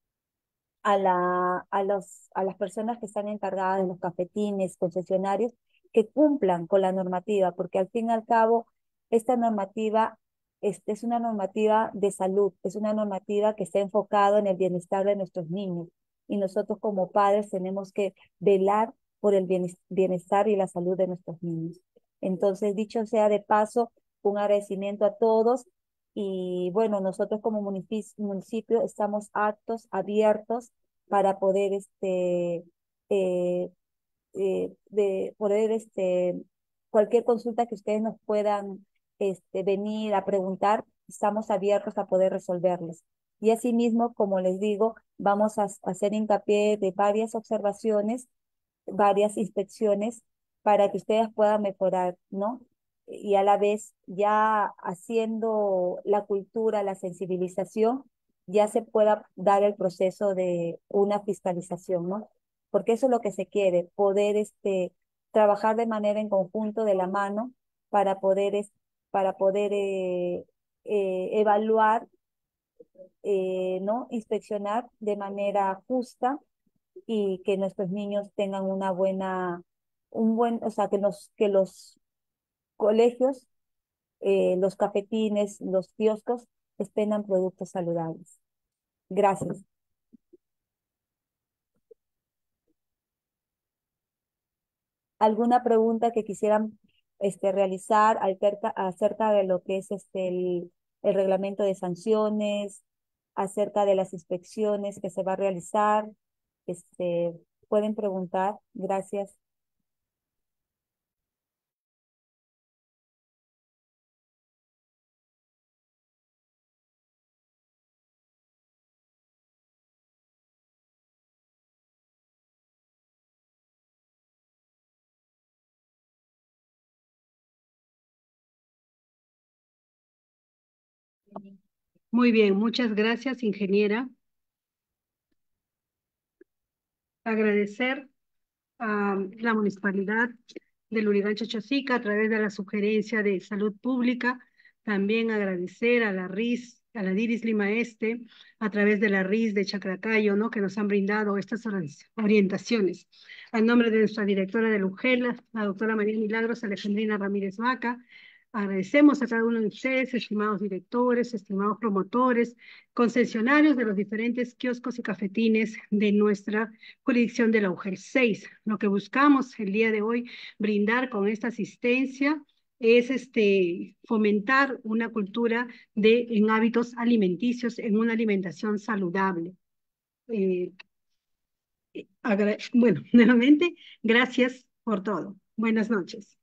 a las personas que están encargadas de los cafetines, concesionarios, que cumplan con la normativa, porque al fin y al cabo, esta normativa es una normativa de salud, es una normativa que está enfocada en el bienestar de nuestros niños. Y nosotros como padres tenemos que velar por el bienestar y la salud de nuestros niños. Entonces, dicho sea de paso, un agradecimiento a todos y bueno, nosotros como municipio estamos aptos, abiertos para poder eh, de poder cualquier consulta que ustedes nos puedan venir a preguntar, estamos abiertos a poder resolverles. Y asimismo, como les digo, vamos a hacer hincapié de varias observaciones, varias inspecciones para que ustedes puedan mejorar, ¿no? Y a la vez, ya haciendo la cultura, la sensibilización, ya se pueda dar el proceso de una fiscalización, ¿no? Porque eso es lo que se quiere, poder trabajar de manera en conjunto, de la mano, para poder, para poder evaluar, ¿no? Inspeccionar de manera justa y que nuestros niños tengan o sea, que los colegios, los cafetines, los kioscos, expendan productos saludables. Gracias. ¿Alguna pregunta que quisieran realizar acerca de lo que es el reglamento de sanciones, acerca de las inspecciones que se va a realizar? Este, pueden preguntar. Gracias. Muy bien, muchas gracias, ingeniera. Agradecer a la municipalidad de Lurigancho Chosica a través de la sugerencia de salud pública. También agradecer a la RIS, a la DIRIS Lima Este, a través de la RIS de Chaclacayo, ¿no? Que nos han brindado estas orientaciones. A nombre de nuestra directora de UGEL, la doctora María Milagros Alejandrina Ramírez Vaca, agradecemos a cada uno de ustedes, estimados directores, estimados promotores, concesionarios de los diferentes kioscos y cafetines de nuestra jurisdicción de la UGEL 6. Lo que buscamos el día de hoy brindar con esta asistencia es fomentar una cultura en hábitos alimenticios, en una alimentación saludable. Bueno, nuevamente, gracias por todo. Buenas noches.